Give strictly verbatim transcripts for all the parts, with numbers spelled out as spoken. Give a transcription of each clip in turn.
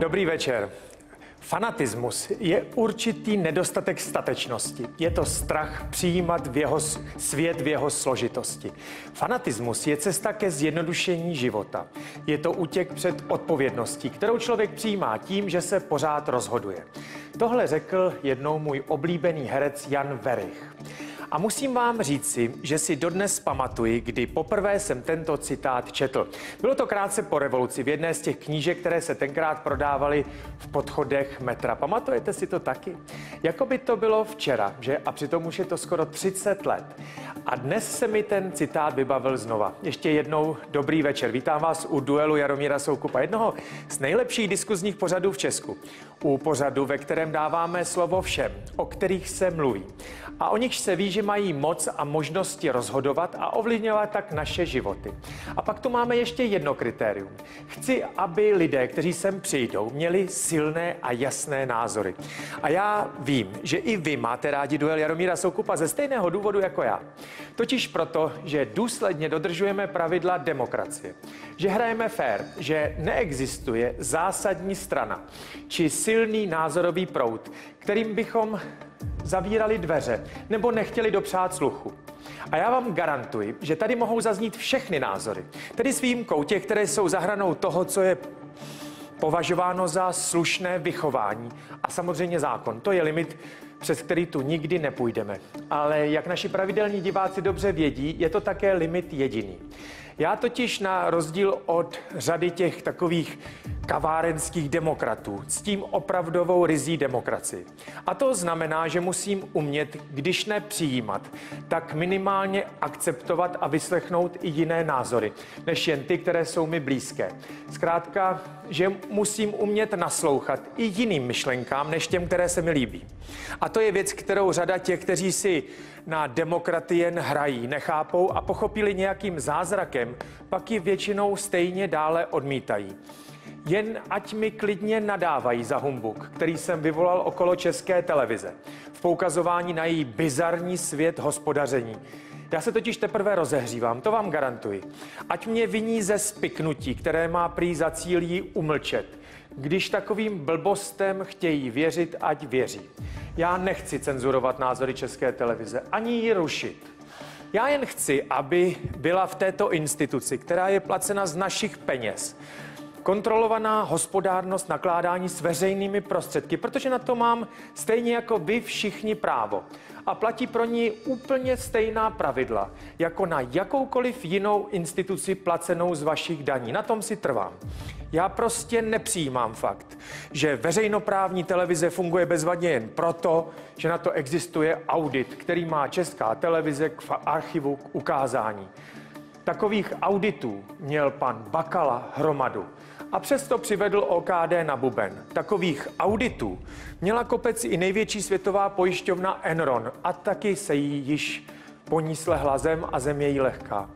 Dobrý večer. Fanatismus je určitý nedostatek statečnosti. Je to strach přijímat v jeho svět v jeho složitosti. Fanatismus je cesta ke zjednodušení života. Je to útěk před odpovědností, kterou člověk přijímá tím, že se pořád rozhoduje. Tohle řekl jednou můj oblíbený herec Jan Werich. A musím vám říci, že si dodnes pamatuji, kdy poprvé jsem tento citát četl. Bylo to krátce po revoluci v jedné z těch knížek, které se tenkrát prodávaly v podchodech metra. Pamatujete si to taky? Jako by to bylo včera, že? A přitom už je to skoro třicet let. A dnes se mi ten citát vybavil znova. Ještě jednou dobrý večer. Vítám vás u duelu Jaromíra Soukupa, jednoho z nejlepších diskuzních pořadů v Česku. U pořadu, ve kterém dáváme slovo všem, o kterých se mluví. A o nich se ví, že mají moc a možnosti rozhodovat a ovlivňovat tak naše životy. A pak tu máme ještě jedno kritérium. Chci, aby lidé, kteří sem přijdou, měli silné a jasné názory. A já vím, že i vy máte rádi duel Jaromíra Soukupa ze stejného důvodu jako já. Totiž proto, že důsledně dodržujeme pravidla demokracie. Že hrajeme fair, že neexistuje zásadní strana či silný názorový proud, kterým bychom zavírali dveře nebo nechtěli dopřát sluchu. A já vám garantuji, že tady mohou zaznít všechny názory. Tedy s výjimkou těch, které jsou za hranou toho, co je považováno za slušné vychování. A samozřejmě zákon. To je limit, přes který tu nikdy nepůjdeme. Ale jak naši pravidelní diváci dobře vědí, je to také limit jediný. Já totiž na rozdíl od řady těch takových kavárenských demokratů ctím opravdovou ryzí demokracii. A to znamená, že musím umět, když ne přijímat, tak minimálně akceptovat a vyslechnout i jiné názory, než jen ty, které jsou mi blízké. Zkrátka, že musím umět naslouchat i jiným myšlenkám, než těm, které se mi líbí. A to je věc, kterou řada těch, kteří si na demokratii jen hrají, nechápou a pochopili nějakým zázrakem, pak ji většinou stejně dále odmítají. Jen ať mi klidně nadávají za humbuk, který jsem vyvolal okolo České televize, v poukazování na její bizarní svět hospodaření. Já se totiž teprve rozehřívám, to vám garantuji. Ať mě viní ze spiknutí, které má prý za cíl jí umlčet. Když takovým blbostem chtějí věřit, ať věří. Já nechci cenzurovat názory České televize, ani ji rušit. Já jen chci, aby byla v této instituci, která je placena z našich peněz, kontrolovaná hospodárnost nakládání s veřejnými prostředky, protože na to mám stejně jako vy všichni právo. A platí pro ní úplně stejná pravidla, jako na jakoukoliv jinou instituci placenou z vašich daní. Na tom si trvám. Já prostě nepřijímám fakt, že veřejnoprávní televize funguje bezvadně jen proto, že na to existuje audit, který má Česká televize k archivu k ukázání. Takových auditů měl pan Bakala hromadu. A přesto přivedl O K D na buben. Takových auditů měla kopec i největší světová pojišťovna Enron a taky se jí již po ní slehla zem a zem je jí lehká.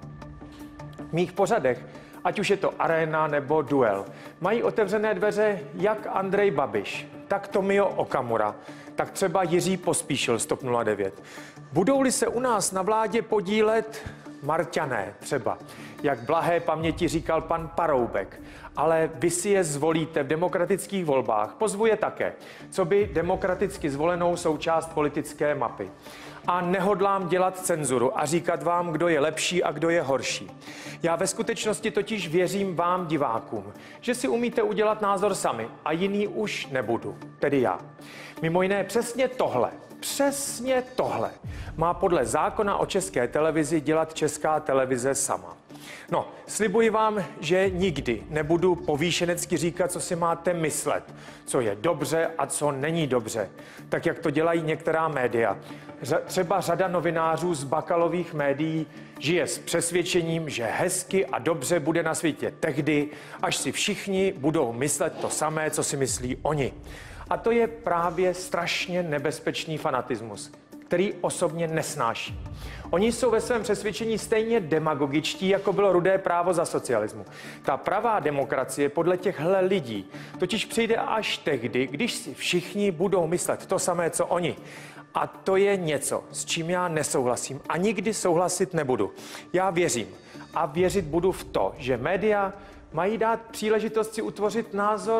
V mých pořadech, ať už je to Arena nebo Duel, mají otevřené dveře jak Andrej Babiš, tak Tomio Okamura, tak třeba Jiří Pospíšil z TOP nula devět. Budou-li se u nás na vládě podílet Marťané třeba, jak blahé paměti říkal pan Paroubek, ale vy si je zvolíte v demokratických volbách, pozvu je také, co by demokraticky zvolenou součást politické mapy. A nehodlám dělat cenzuru a říkat vám, kdo je lepší a kdo je horší. Já ve skutečnosti totiž věřím vám, divákům, že si umíte udělat názor sami a jiný už nebudu, tedy já. Mimo jiné přesně tohle, přesně tohle má podle zákona o České televizi dělat Česká televize sama. No, slibuji vám, že nikdy nebudu povýšenecky říkat, co si máte myslet, co je dobře a co není dobře, tak jak to dělají některá média. Ř- třeba řada novinářů z Bakalových médií žije s přesvědčením, že hezky a dobře bude na světě tehdy, až si všichni budou myslet to samé, co si myslí oni. A to je právě strašně nebezpečný fanatismus, který osobně nesnáší. Oni jsou ve svém přesvědčení stejně demagogičtí, jako bylo Rudé právo za socialismu. Ta pravá demokracie podle těchhle lidí totiž přijde až tehdy, když si všichni budou myslet to samé, co oni. A to je něco, s čím já nesouhlasím a nikdy souhlasit nebudu. Já věřím a věřit budu v to, že média mají dát příležitost si utvořit názor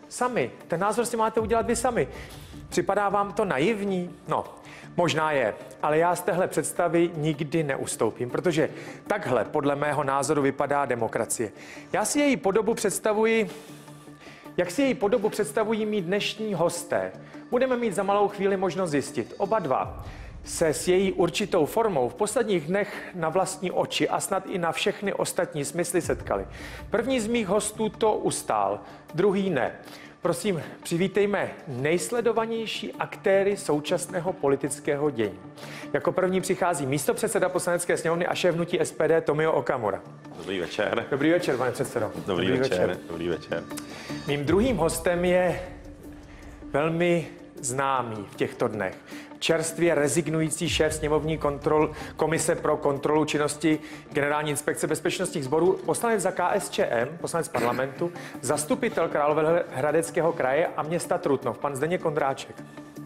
sami. Ten názor si máte udělat vy sami. Připadá vám to naivní? No, možná je, ale já z téhle představy nikdy neustoupím, protože takhle podle mého názoru vypadá demokracie. Já si její podobu představuji, jak si její podobu představují mít dnešní hosté. Budeme mít za malou chvíli možnost zjistit. Oba dva se s její určitou formou v posledních dnech na vlastní oči a snad i na všechny ostatní smysly setkali. První z mých hostů to ustál, druhý ne. Prosím, přivítejme nejsledovanější aktéry současného politického dění. Jako první přichází místopředseda Poslanecké sněmovny a šéf hnutí S P D Tomio Okamura. Dobrý večer. Dobrý večer, pane předsedo. Dobrý, Dobrý večer. večer. Dobrý večer. Mým druhým hostem je velmi známý v těchto dnech. Čerstvě rezignující šéf sněmovní kontrol, komise pro kontrolu činnosti Generální inspekce bezpečnostních sborů, poslanec za K S Č M, poslanec parlamentu, zastupitel Královéhradeckého kraje a města Trutnov, pan Zdeněk Ondráček.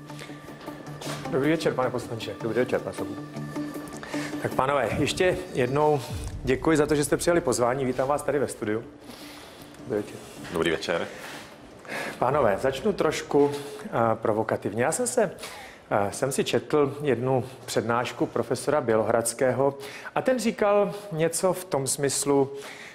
Dobrý večer, pane poslanče. Dobrý večer, pane Sobu. Tak pánové, ještě jednou děkuji za to, že jste přijali pozvání. Vítám vás tady ve studiu. Dobrý večer. Dobrý večer. Pánové, začnu trošku uh, provokativně. Já jsem se Jsem si četl jednu přednášku profesora Bělohradského a ten říkal něco v tom smyslu,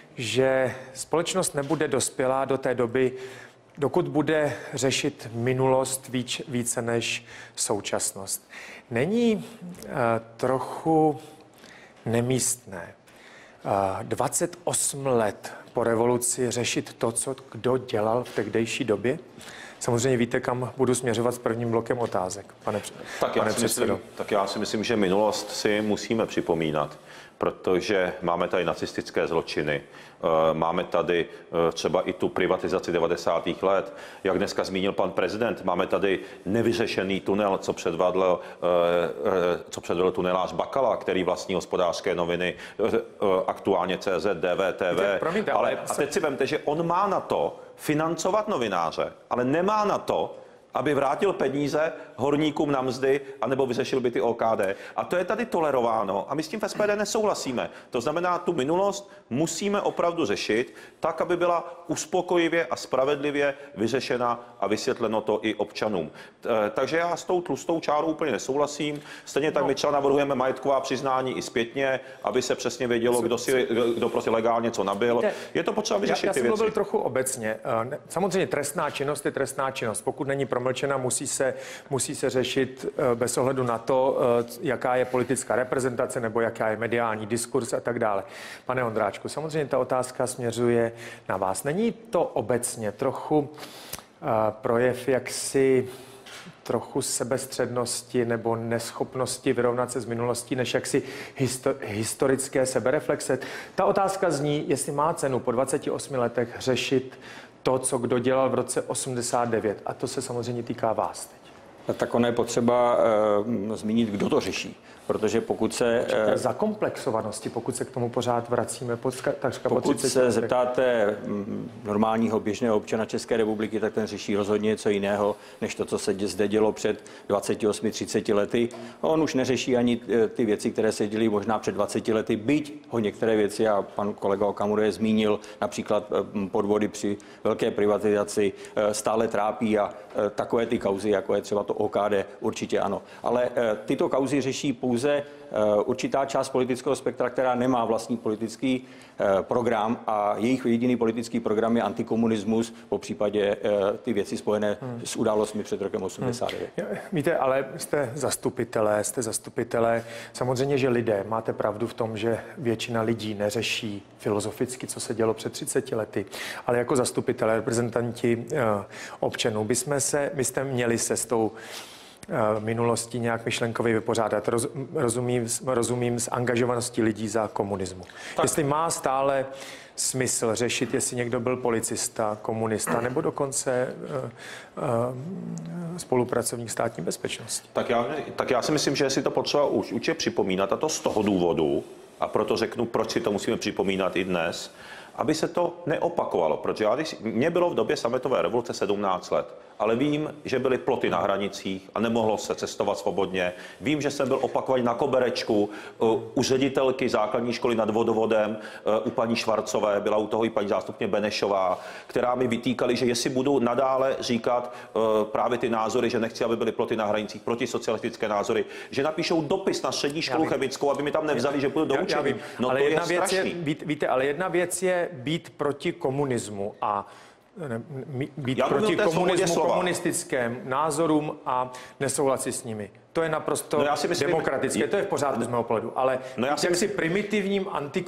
že společnost nebude dospělá do té doby, dokud bude řešit minulost víc, více než současnost. Není uh, trochu nemístné uh, dvacet osm let po revoluci řešit to, co kdo dělal v tehdejší době? Samozřejmě víte, kam budu směřovat s prvním blokem otázek, pane, tak pane já si myslím, tak já si myslím, že minulost si musíme připomínat, protože máme tady nacistické zločiny, máme tady třeba i tu privatizaci devadesátých let, jak dneska zmínil pan prezident, máme tady nevyřešený tunel, co předvedl, co předvedl tunelář Bakala, který vlastní Hospodářské noviny, aktuálně C Z, D V, T V. Promiňte, ale a teď si vemte, že on má na to financovat novináře, ale nemá na to, aby vrátil peníze horníkům na mzdy anebo vyřešil by ty O K D. A to je tady tolerováno a my s tím v S P D nesouhlasíme. To znamená, tu minulost musíme opravdu řešit tak, aby byla uspokojivě a spravedlivě vyřešena a vysvětleno to i občanům. Takže já s tou tlustou čárou úplně nesouhlasím. Stejně tak no. my třeba navrhujeme majetková přiznání i zpětně, aby se přesně vědělo, kdo, si, kdo prostě legálně co nabil. Je to potřeba vyřešit já, já ty věci. Já jsem mluvil trochu obecně. Samozřejmě trestná činnost je trestná činnost. Pokud není promlčena, musí se, musí se řešit bez ohledu na to, jaká je politická reprezentace nebo jaká je mediální diskurs a tak dále. Pane Ondráčku, samozřejmě ta otázka směřuje na vás. Není to obecně trochu uh, projev jaksi trochu sebestřednosti nebo neschopnosti vyrovnat se s minulostí, než jaksi histo- historické sebereflexe? Ta otázka zní, jestli má cenu po dvaceti osmi letech řešit to, co kdo dělal v roce osmdesát devět. A to se samozřejmě týká vás teď. Tak ono je potřeba uh, zmínit, kdo to řeší. Protože pokud se... Uh, zakomplexovanosti, pokud se k tomu pořád vracíme. Pod, takřka pokud se letech. zeptáte normálního běžného občana České republiky, tak ten řeší rozhodně něco jiného, než to, co se zde dělo před dvaceti osmi třiceti lety. On už neřeší ani ty věci, které se děly možná před dvaceti lety, byť ho některé věci, a pan kolega Okamura je zmínil, například podvody při velké privatizaci, stále trápí a takové ty kauzy, jako je třeba to O K D, určitě ano. Ale tyto kauzy řeší pouze určitá část politického spektra, která nemá vlastní politický program a jejich jediný politický program je antikomunismus, po případě ty věci spojené hmm. s událostmi před rokem osmdesát devět. Hmm. Víte, ale jste zastupitelé, jste zastupitelé. Samozřejmě, že lidé, máte pravdu v tom, že většina lidí neřeší filozoficky, co se dělo před třiceti lety, ale jako zastupitelé, reprezentanti občanů, bychom se, byste měli se s tou minulosti nějak myšlenkově vypořádat. Roz, rozumím, rozumím z angažovanosti lidí za komunismu. Tak. Jestli má stále smysl řešit, jestli někdo byl policista, komunista nebo dokonce uh, uh, spolupracovník státní bezpečnosti. Tak já, tak já si myslím, že si to potřeba už určitě připomínat, a to z toho důvodu, a proto řeknu, proč si to musíme připomínat i dnes. aby se to neopakovalo, protože já, když, mě bylo v době sametové revoluce sedmnáct let, ale vím, že byly ploty na hranicích a nemohlo se cestovat svobodně. Vím, že jsem byl opakovaně na koberečku u ředitelky základní školy nad Vodovodem, u paní Švarcové, byla u toho i paní zástupně Benešová, která mi vytýkali, že jestli budu nadále říkat právě ty názory, že nechci, aby byly ploty na hranicích, protisocialistické názory, že napíšou dopis na střední školu chemickou, aby mi tam nevzali, že budu doučený. No ale to jedna je věc strašný. je, být, víte, ale jedna věc je být proti komunismu a ne, být Já proti komunismu, slova. komunistickým názorům a nesouhlasit s nimi. To je naprosto no já si myslím, demokratické, to je v pořádku z mého pohledu, ale no já si jaksi myslím, primitivním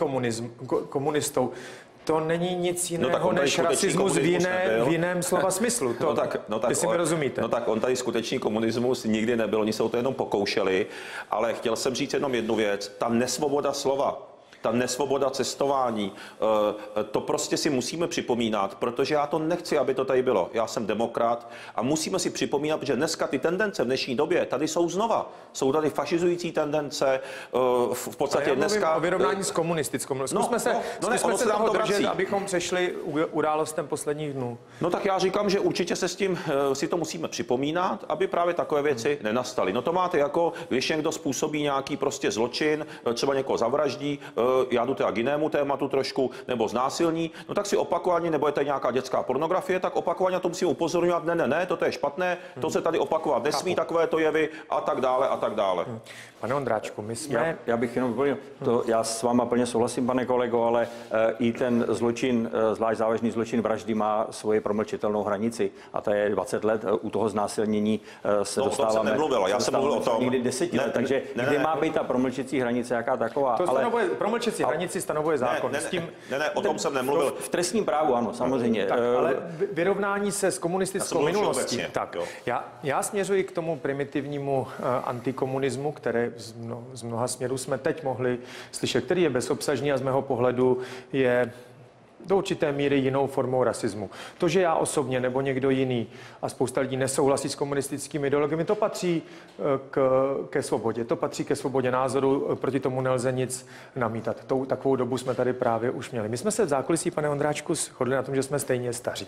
antikomunistou, to není nic jiného no než rasismus v, jiné, v jiném slova smyslu. To, no tak, no tak, jestli mi rozumíte. No tak on tady skutečný komunismus nikdy nebyl, oni se o to jenom pokoušeli, ale chtěl jsem říct jenom jednu věc, ta nesvoboda slova, ta nesvoboda cestování, to prostě si musíme připomínat, protože já to nechci, aby to tady bylo. Já jsem demokrat a musíme si připomínat, že dneska ty tendence v dnešní době tady jsou znova. Jsou tady fašizující tendence, v podstatě já dneska... o vyrovnání s komunistickou. Zkusme no, se, no, no ne, zkusme se se toho to držet, vrací. abychom přešli událostem posledních dnů. No tak já říkám, že určitě se s tím si to musíme připomínat, aby právě takové věci hmm. nenastaly. No to máte jako, když někdo způsobí nějaký prostě zločin, třeba někoho zavraždí, já jdu teda k jinému tématu trošku, nebo znásilní, no tak si opakovaně, nebo je to nějaká dětská pornografie, tak opakovaně to musím upozorňovat, ne, ne, ne, toto je špatné, to se tady opakovat nesmí, takové to jevy a tak dále a tak dále. Pane Ondráčku, my jsme... Já, já bych jenom doplnil, to já s váma plně souhlasím, pane kolego, ale e, i ten zločin, e, zvlášť závažný zločin vraždy má svoji promlčitelnou hranici a to je dvacet let, e, u toho znásilnění e, se no, dostáváme... No o tom jsem nemluvil, já jsem mluvil o tom... Někdy deseti let, takže ne, kde ne, má být ta promlčecí hranice, jaká taková? To stanovuje, promlčecí hranici stanovuje zákon. Ne, ne, s tím, ne, ne, o tom jsem nemluvil. V trestním právu, ano, samozřejmě. Tak, ale vyrovnání se s komunistickou minulostí. Obecně, tak, já, já směřuji k tomu primitivnímu uh, antikomunismu, které z, mno, z mnoha směrů jsme teď mohli slyšet, který je bezobsažný a z mého pohledu je do určité míry jinou formou rasismu. To, že já osobně nebo někdo jiný a spousta lidí nesouhlasí s komunistickými ideologiemi, to patří k, ke svobodě. To patří ke svobodě názoru, proti tomu nelze nic namítat. Tou, takovou dobu jsme tady právě už měli. My jsme se v zákulisí, pane Ondráčku, shodli na tom, že jsme stejně staří.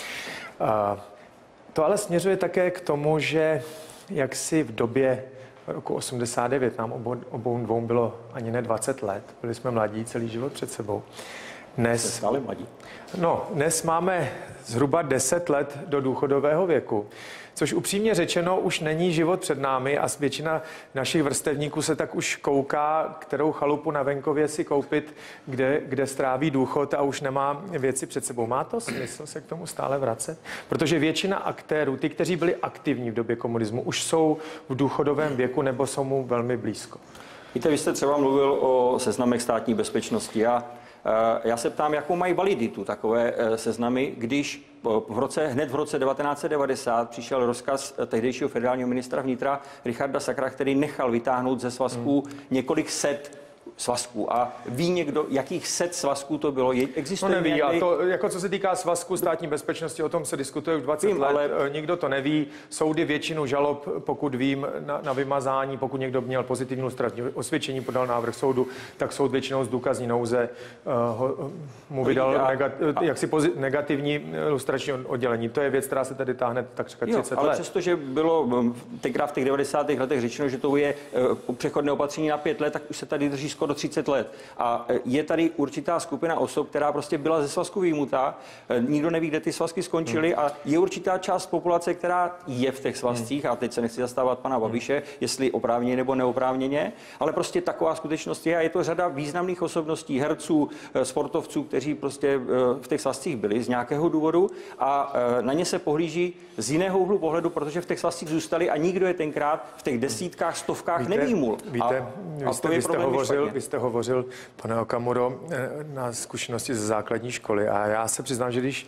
A to ale směřuje také k tomu, že jak si v době roku osmdesát devět nám obou, obou dvou bylo ani ne dvacet let, byli jsme mladí celý život před sebou. Dnes, stále mladí. No, dnes máme zhruba deset let do důchodového věku, což upřímně řečeno už není život před námi a většina našich vrstevníků se tak už kouká, kterou chalupu na venkově si koupit, kde, kde stráví důchod a už nemá věci před sebou. Má to smysl se k tomu stále vracet? Protože většina aktérů, ty, kteří byli aktivní v době komunismu, už jsou v důchodovém věku nebo jsou mu velmi blízko. Víte, vy jste třeba mluvil o seznamech státní bezpečnosti. Já Já se ptám, jakou mají validitu takové seznamy, když v roce, hned v roce devatenáct set devadesát přišel rozkaz tehdejšího federálního ministra vnitra Richarda Sakra, který nechal vytáhnout ze svazků hmm. několik set svazků. A ví někdo, jakých set svazků to bylo? Existuje no neví, někdy... a to, jako co se týká svazku státní bezpečnosti, o tom se diskutuje už dvacet vím, let, ale... nikdo to neví. Soudy většinu žalob, pokud vím, na, na vymazání, pokud někdo měl pozitivní lustrační osvědčení, podal návrh soudu, tak soud většinou z důkazní nouze uh, ho, mu vydal a... negat, a... jaksi pozit, negativní lustrační oddělení. To je věc, která se tady táhne tak říkat třicet jo, ale let. Přestože bylo tenkrát v těch devadesátých letech řečeno, že to je uh, přechodné opatření na pět let, tak už se tady drží skoro třicet let. A je tady určitá skupina osob, která prostě byla ze svazku vyjmutá. Nikdo neví, kde ty svazky skončily a je určitá část populace, která je v těch svazcích, a teď se nechci zastávat pana Babiše, jestli oprávněně nebo neoprávněně, ale prostě taková skutečnost je a je to řada významných osobností, herců, sportovců, kteří prostě v těch svazcích byli z nějakého důvodu a na ně se pohlíží z jiného úhlu pohledu, protože v těch svazcích zůstali a nikdo je tenkrát v těch desítkách, stovkách nevýmul. Víte, a, vy jste, a vy jste hovořil, vy jste hovořil, pane Okamuro, na zkušenosti ze základní školy a já se přiznám, že když,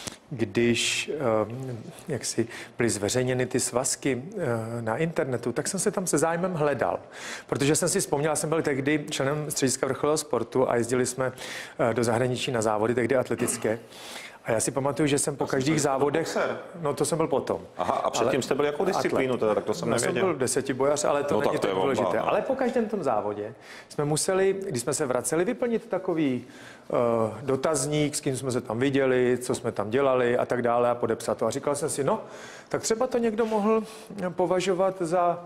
když jak si byly zveřejněny ty svazky na internetu, tak jsem se tam se zájmem hledal, protože jsem si vzpomněl, já jsem byl tehdy členem střediska vrcholového sportu a jezdili jsme do zahraničí na závody, tehdy atletické. A já si pamatuju, že jsem po každých závodech, no to jsem byl potom. Aha, a předtím jste byl jakou disciplínu, teda, tak to jsem no, nevěděl. jsem byl desetibojař, ale to no, není tak to tak je důležité. bomba, no. Ale po každém tom závodě jsme museli, když jsme se vraceli, vyplnit takový uh, dotazník, s kým jsme se tam viděli, co jsme tam dělali a tak dále a podepsat to. A říkal jsem si, no, tak třeba to někdo mohl považovat za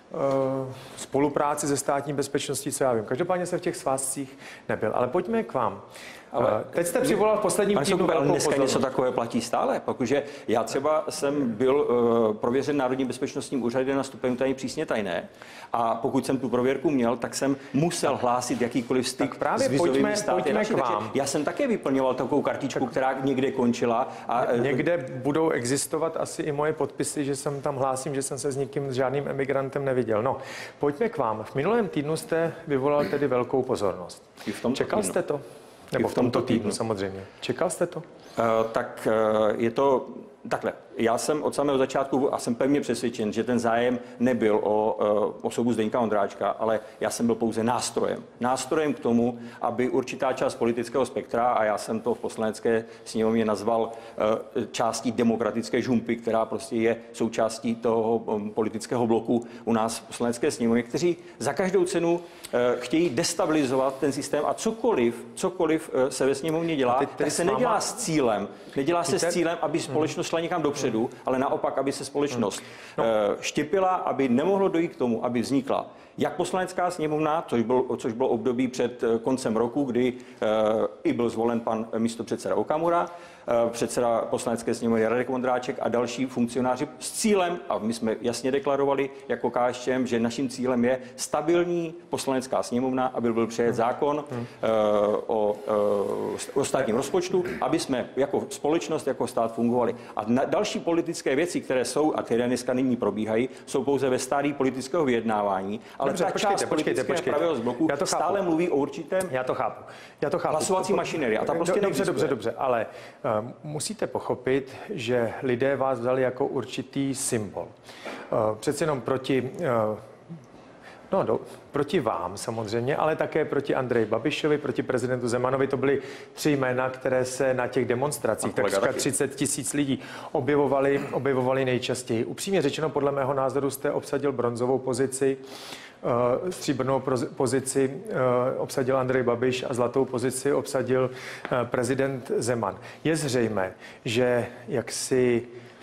uh, spolupráci se státní bezpečností, co já vím. Každopádně jsem v těch svázcích nebyl. Ale pojďme k vám. Ale teď jste přivolal v posledním týdnu velkou dneska pozornost. něco takové platí stále, protože já třeba jsem byl uh, prověřen Národním bezpečnostním úřadem na stupeň tajné přísně tajné a pokud jsem tu prověrku měl, tak jsem musel tak, hlásit jakýkoliv styk tak právě s vizovými pojďme, státy. pojďme naši, k vám. Já jsem také vyplňoval takovou kartičku, tak, která někde končila. A, někde budou existovat asi i moje podpisy, že jsem tam hlásím, že jsem se s nikým, s žádným emigrantem neviděl. No, pojďme k vám. V minulém týdnu jste vyvolal tedy velkou pozornost. I v tomto Čekal týdnu. jste to? Nebo v tomto týdnu samozřejmě. Čekal jste to? Uh, tak uh, je to takhle. Já jsem od samého začátku a jsem pevně přesvědčen, že ten zájem nebyl o uh, osobu Zdeňka Ondráčka, ale já jsem byl pouze nástrojem. Nástrojem k tomu, aby určitá část politického spektra, a já jsem to v poslanecké sněmovně nazval uh, částí demokratické žumpy, která prostě je součástí toho um, politického bloku u nás v poslanecké sněmovně, kteří za každou cenu uh, chtějí destabilizovat ten systém a cokoliv, cokoliv uh, se ve sněmovně dělá, tak se nedělá s cílem. Nedělá se s cílem, aby společnost šla někam dopředu, ale naopak, aby se společnost no. štěpila, aby nemohlo dojít k tomu, aby vznikla jak poslanecká sněmovna, což bylo, což bylo období před koncem roku, kdy i byl zvolen pan místopředseda Okamura, předseda poslanecké sněmovny Radek Vondráček a další funkcionáři s cílem, a my jsme jasně deklarovali jako K S Č M, že naším cílem je stabilní poslanecká sněmovna, aby byl přijat zákon hmm. o, o státním rozpočtu, aby jsme jako společnost, jako stát fungovali. A na další politické věci, které jsou a které dneska nyní probíhají, jsou pouze ve stádii politického vyjednávání, ale Dobře, ta počkejte, část počkejte, politického pravého z bloku stále mluví o určitém Já to chápu. Já to chápu. hlasovací mašinerii. A ta prostě dobře, dobře, dobře, ale uh, musíte pochopit, že lidé vás vzali jako určitý symbol. Uh, přece jenom proti uh, No, do, proti vám samozřejmě, ale také proti Andreji Babišovi, proti prezidentu Zemanovi. To byly tři jména, které se na těch demonstracích, takřka třicet tisíc lidí, objevovali, objevovali nejčastěji. Upřímně řečeno, podle mého názoru jste obsadil bronzovou pozici, uh, stříbrnou pozici uh, obsadil Andrej Babiš a zlatou pozici obsadil uh, prezident Zeman. Je zřejmé, že jaksi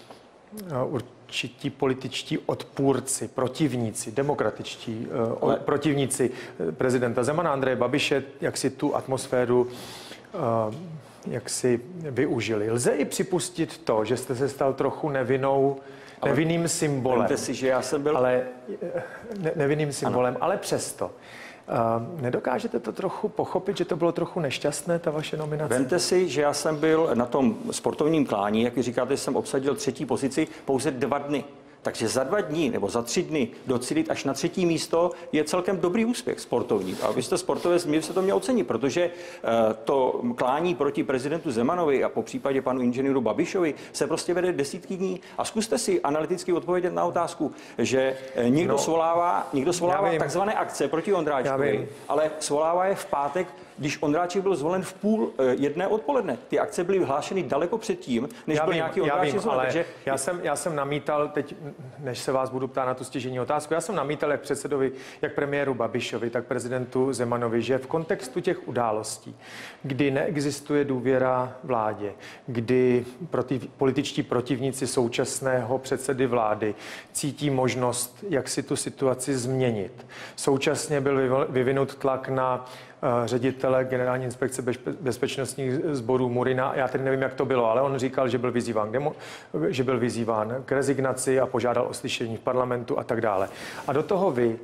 uh, určití političtí odpůrci, protivníci, demokratičtí uh, protivníci prezidenta Zemana, Andreje Babiše, jak si tu atmosféru uh, jak si využili. Lze i připustit to, že jste se stal trochu nevinnou, nevinným symbolem. Vemte si, že já jsem byl... Ale ne, nevinným symbolem, ano. Ale přesto. Uh, nedokážete to trochu pochopit, že to bylo trochu nešťastné, ta vaše nominace? Vemte si, že já jsem byl na tom sportovním klání, jak vy říkáte, jsem obsadil třetí pozici pouze dva dny. Takže za dva dní nebo za tři dny docílit až na třetí místo je celkem dobrý úspěch sportovní. A vy jste sportovec, my se to měl ocenit, protože to klání proti prezidentu Zemanovi a po případě panu inženýru Babišovi se prostě vede desítky dní. A zkuste si analyticky odpovědět na otázku, že někdo no, svolává, někdo svolává takzvané akce proti Ondráčkovi, ale svolává je v pátek, když Ondráček byl zvolen v půl jedné odpoledne. Ty akce byly vyhlášeny daleko předtím, než já byl vím, nějaký Ondráček zvolen. Ale takže... já, jsem, já jsem namítal, teď, než se vás budu ptát na tu stěžení otázku, já jsem namítal jak předsedovi, jak premiéru Babišovi, tak prezidentu Zemanovi, že v kontextu těch událostí, kdy neexistuje důvěra vládě, kdy proti, političtí protivníci současného předsedy vlády cítí možnost, jak si tu situaci změnit. Současně byl vyvinut tlak na ředitele Generální inspekce bezpečnostních sborů Murina. Já tedy nevím, jak to bylo, ale on říkal, že byl vyzýván k, demo, že byl vyzýván k rezignaci a požádal o slyšení v parlamentu a tak dále. A do toho vy uh,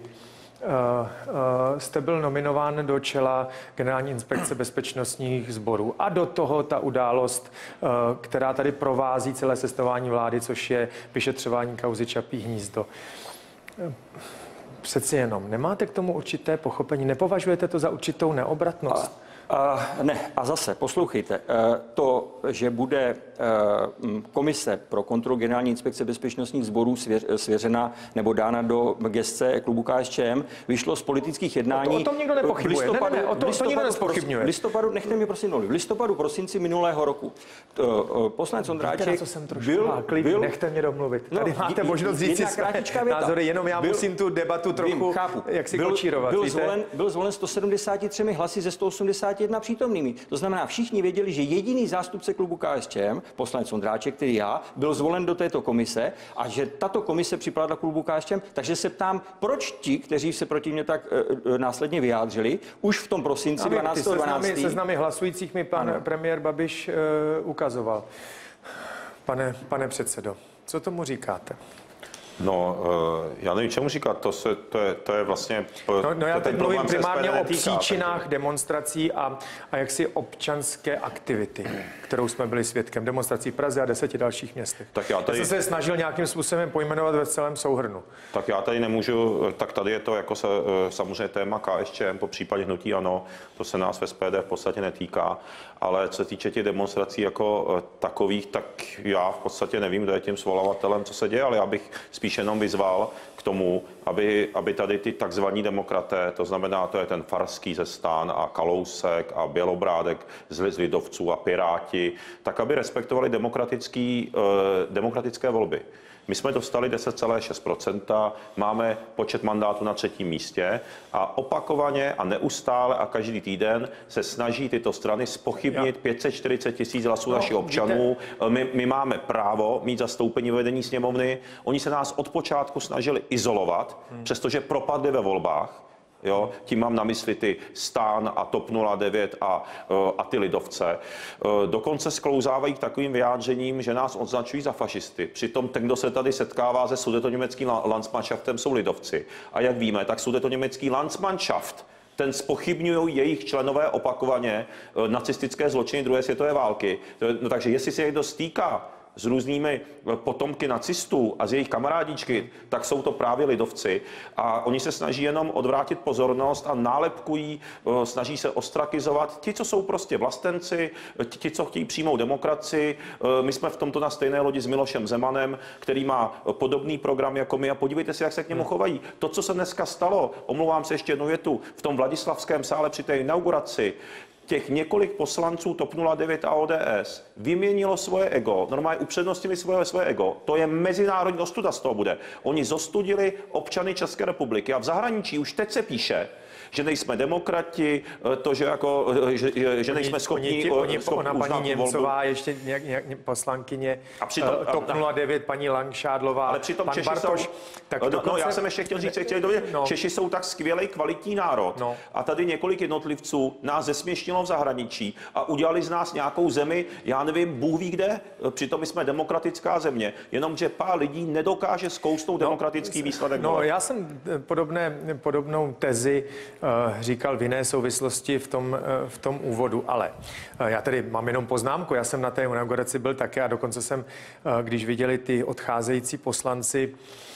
uh, jste byl nominován do čela Generální inspekce bezpečnostních sborů. A do toho ta událost, uh, která tady provází celé sestavování vlády, což je vyšetřování kauzy Čapí hnízdo. Uh, Přeci jenom. Nemáte k tomu určité pochopení? Nepovažujete to za určitou neobratnost? Uh, ne, a zase, poslouchejte, uh, to, že bude uh, komise pro kontrolu Generální inspekce bezpečnostních sborů svěř, svěřena nebo dána do gesce klubu K S Č M, vyšlo z politických jednání. O, to, o tom nikdo nepochybuje. V listopadu, ne, ne, ne, o to, to nikdo nespochybňuje. V listopadu, nechte mi prosím mluvit, v listopadu, prosinci minulého roku uh, poslanec Ondráček byl, háklivý, byl... Nechte mě domluvit. Tady no, máte možnost říct si své názory, jenom já byl, musím tu debatu trochu, vím, chápu, jak si byl, kočírovat. Byl zvolen, byl zvolen sto sedmdesáti třemi hlasy ze sto osmdesáti jedna přítomnými. To znamená, všichni věděli, že jediný zástupce klubu K S Č M, poslanec Ondráček, který já, byl zvolen do této komise a že tato komise připadla klubu K S Č M, takže se ptám, proč ti, kteří se proti mě tak e, následně vyjádřili, už v tom prosinci dvanáctého dvanáctého Seznamy hlasujících mi pan ano. premiér Babiš e, ukazoval. Pane, pane předsedo, co tomu říkáte? No, já nevím, čemu říkat, to, se, to, je, to je vlastně... No, no já teď mluvím primárně o netýká, příčinách takže... demonstrací a, a jaksi občanské aktivity, kterou jsme byli svědkem. Demonstrací v Praze a deseti dalších městech. Tak já, tady... já jsem se snažil nějakým způsobem pojmenovat ve celém souhrnu. Tak já tady nemůžu, tak tady je to jako se, samozřejmě téma K S Č M, po případě hnutí ANO, to se nás v S P D v podstatě netýká, ale co se týče těch demonstrací jako takových, tak já v podstatě nevím, kdo je tím svolavatelem, co se děje, ale já bych spíš jenom vyzval k tomu, aby, aby tady ty takzvaní demokraté, to znamená, to je ten Farský ze STAN a Kalousek a Bělobrádek z lidovců a Piráti, tak aby respektovali demokratický, eh, demokratické volby. My jsme dostali deset celá šest procenta, máme počet mandátů na třetím místě a opakovaně a neustále a každý týden se snaží tyto strany zpochybnit pět set čtyřicet tisíc hlasů no, našich občanů. My, my máme právo mít zastoupení ve vedení sněmovny. Oni se nás od počátku snažili izolovat, hmm. přestože propadli ve volbách. Jo, tím mám na mysli ty STAN a TOP nula devět a, a ty lidovce. Dokonce sklouzávají k takovým vyjádřením, že nás označují za fašisty. Přitom ten, kdo se tady setkává se sudetoněmeckým Landsmannschaftem, jsou lidovci. A jak víme, tak sudetoněmecký Landsmannschaft, ten zpochybňují jejich členové opakovaně nacistické zločiny druhé světové války. No, takže jestli se někdo stýká s různými potomky nacistů a z jejich kamarádičky, tak jsou to právě lidovci. A oni se snaží jenom odvrátit pozornost a nálepkují, snaží se ostrakizovat ti, co jsou prostě vlastenci, ti, co chtějí přímou demokracii. My jsme v tomto na stejné lodi s Milošem Zemanem, který má podobný program jako my a podívejte se, jak se k němu chovají. To, co se dneska stalo, omlouvám se ještě jednu větu, v tom Vladislavském sále při té inauguraci, těch několik poslanců TOP nula devět a O D S vyměnilo svoje ego, normálně upřednostnili svoje, svoje ego. To je mezinárodní ostuda z toho bude. Oni zostudili občany České republiky a v zahraničí už teď se píše, že nejsme demokrati, to, že, jako, že, že nejsme schopni... Oni, oni, ona paní Němcová, volbu. ještě nějak, nějak poslankyně a přitom, TOP nula devět, paní Langšádlová, ale přitom pan Češi Bartoš. Jsou, tak no, dokonce, no, já jsem ještě chtěl říct, chtěl dovědět, no. Češi jsou tak skvělý, kvalitní národ no. a tady několik jednotlivců nás zesměšnilo v zahraničí a udělali z nás nějakou zemi, já nevím, Bůh ví kde, přitom my jsme demokratická země, jenomže pár lidí nedokáže zkousnout no, demokratický výsledek. No, já jsem podobné, podobnou tezi říkal v jiné souvislosti v tom, v tom úvodu, ale já tady mám jenom poznámku, já jsem na té inauguraci byl také a dokonce jsem, když viděli ty odcházející poslanci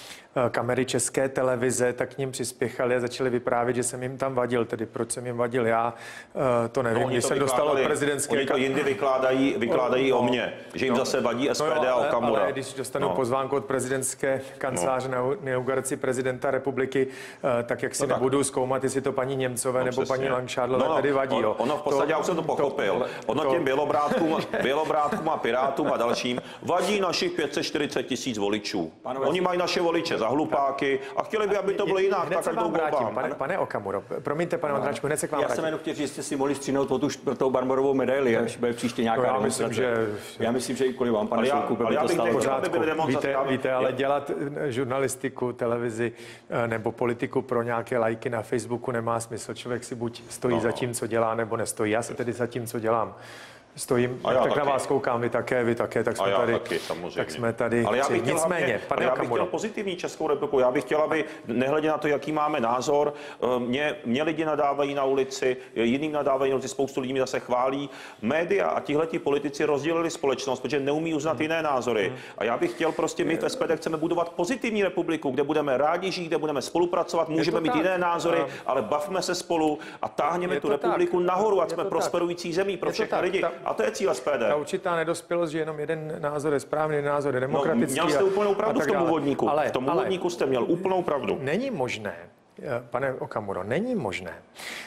kamery České televize, tak k ním přispěchali a začali vyprávět, že jsem jim tam vadil. Tedy proč jsem jim vadil já, to nevím. No, když jsem dostal od prezidentské... Oni to jindy vykládají, vykládají no, o mně, že jim no, zase vadí S P D no, a Okamura. Ale když dostanu no. pozvánku od prezidentské kanceláře no. na inauguraci prezidenta republiky, tak jak si no, nebudu zkoumat, jestli to paní Němcové no, nebo přesně. paní Langšádlové no, no, tady vadí. On, ono v podstatě, to, já už jsem to pochopil. To, ono to, těm bělobrátkům, bělobrátkům a pirátům a dalším vadí našich pět set čtyřicet tisíc voličů. Pánové, oni mají naše voliče za hlupáky a chtěli by, aby to bylo jinak. Hned tak, se vám vrátím, pane, pane Okamuro. Promiňte, pane Ondráčku, hned se k vám Já vrátím. jsem jenom chtěl, že jste si mohli střínout po tu čtvrtou barmorovou medaili, až bude příště nějaká no, já myslím, že... Já myslím, že i kvůli vám, pane Šolku, by to stalo. Pořádku. Víte, víte, ale dělat žurnalistiku, televizi nebo politiku pro nějaké lajky na Facebooku nemá smysl. Člověk si buď stojí no, za tím, co dělá, nebo nestojí. Já se tedy za tím, co dělám, Stojím, A já tak taky. na vás koukám, vy také, vy také, tak jsme A já tady. taky, samozřejmě. Tak jsme tady. Ale já bych chtěl, Nicméně, hlavně, pane já bych Okamuro. chtěl pozitivní Českou republiku. Já bych chtěl, aby nehledě na to, jaký máme názor, mě, mě lidi nadávají na ulici, jiným nadávají na ulici, spoustu lidí mi zase chválí. Média a tihleti politici rozdělili společnost, protože neumí uznat jiné názory. A já bych chtěl prostě, my v S P D chceme budovat pozitivní republiku, kde budeme rádi žít, kde budeme spolupracovat, můžeme mít tak. jiné názory, ale bavme se spolu a táhněme Je tu to republiku tak. nahoru, ať Je jsme to prosperující zemí pro Je to všechny tak. lidi. Ta- A to je cíl S P D. Ta určitá nedospělost, že jenom jeden názor je správný, jeden názor je demokratický. No, měl jste úplnou pravdu v tom dále. úvodníku. Ale, v tom ale úvodníku jste měl úplnou pravdu. není možné, pane Okamuro, není možné,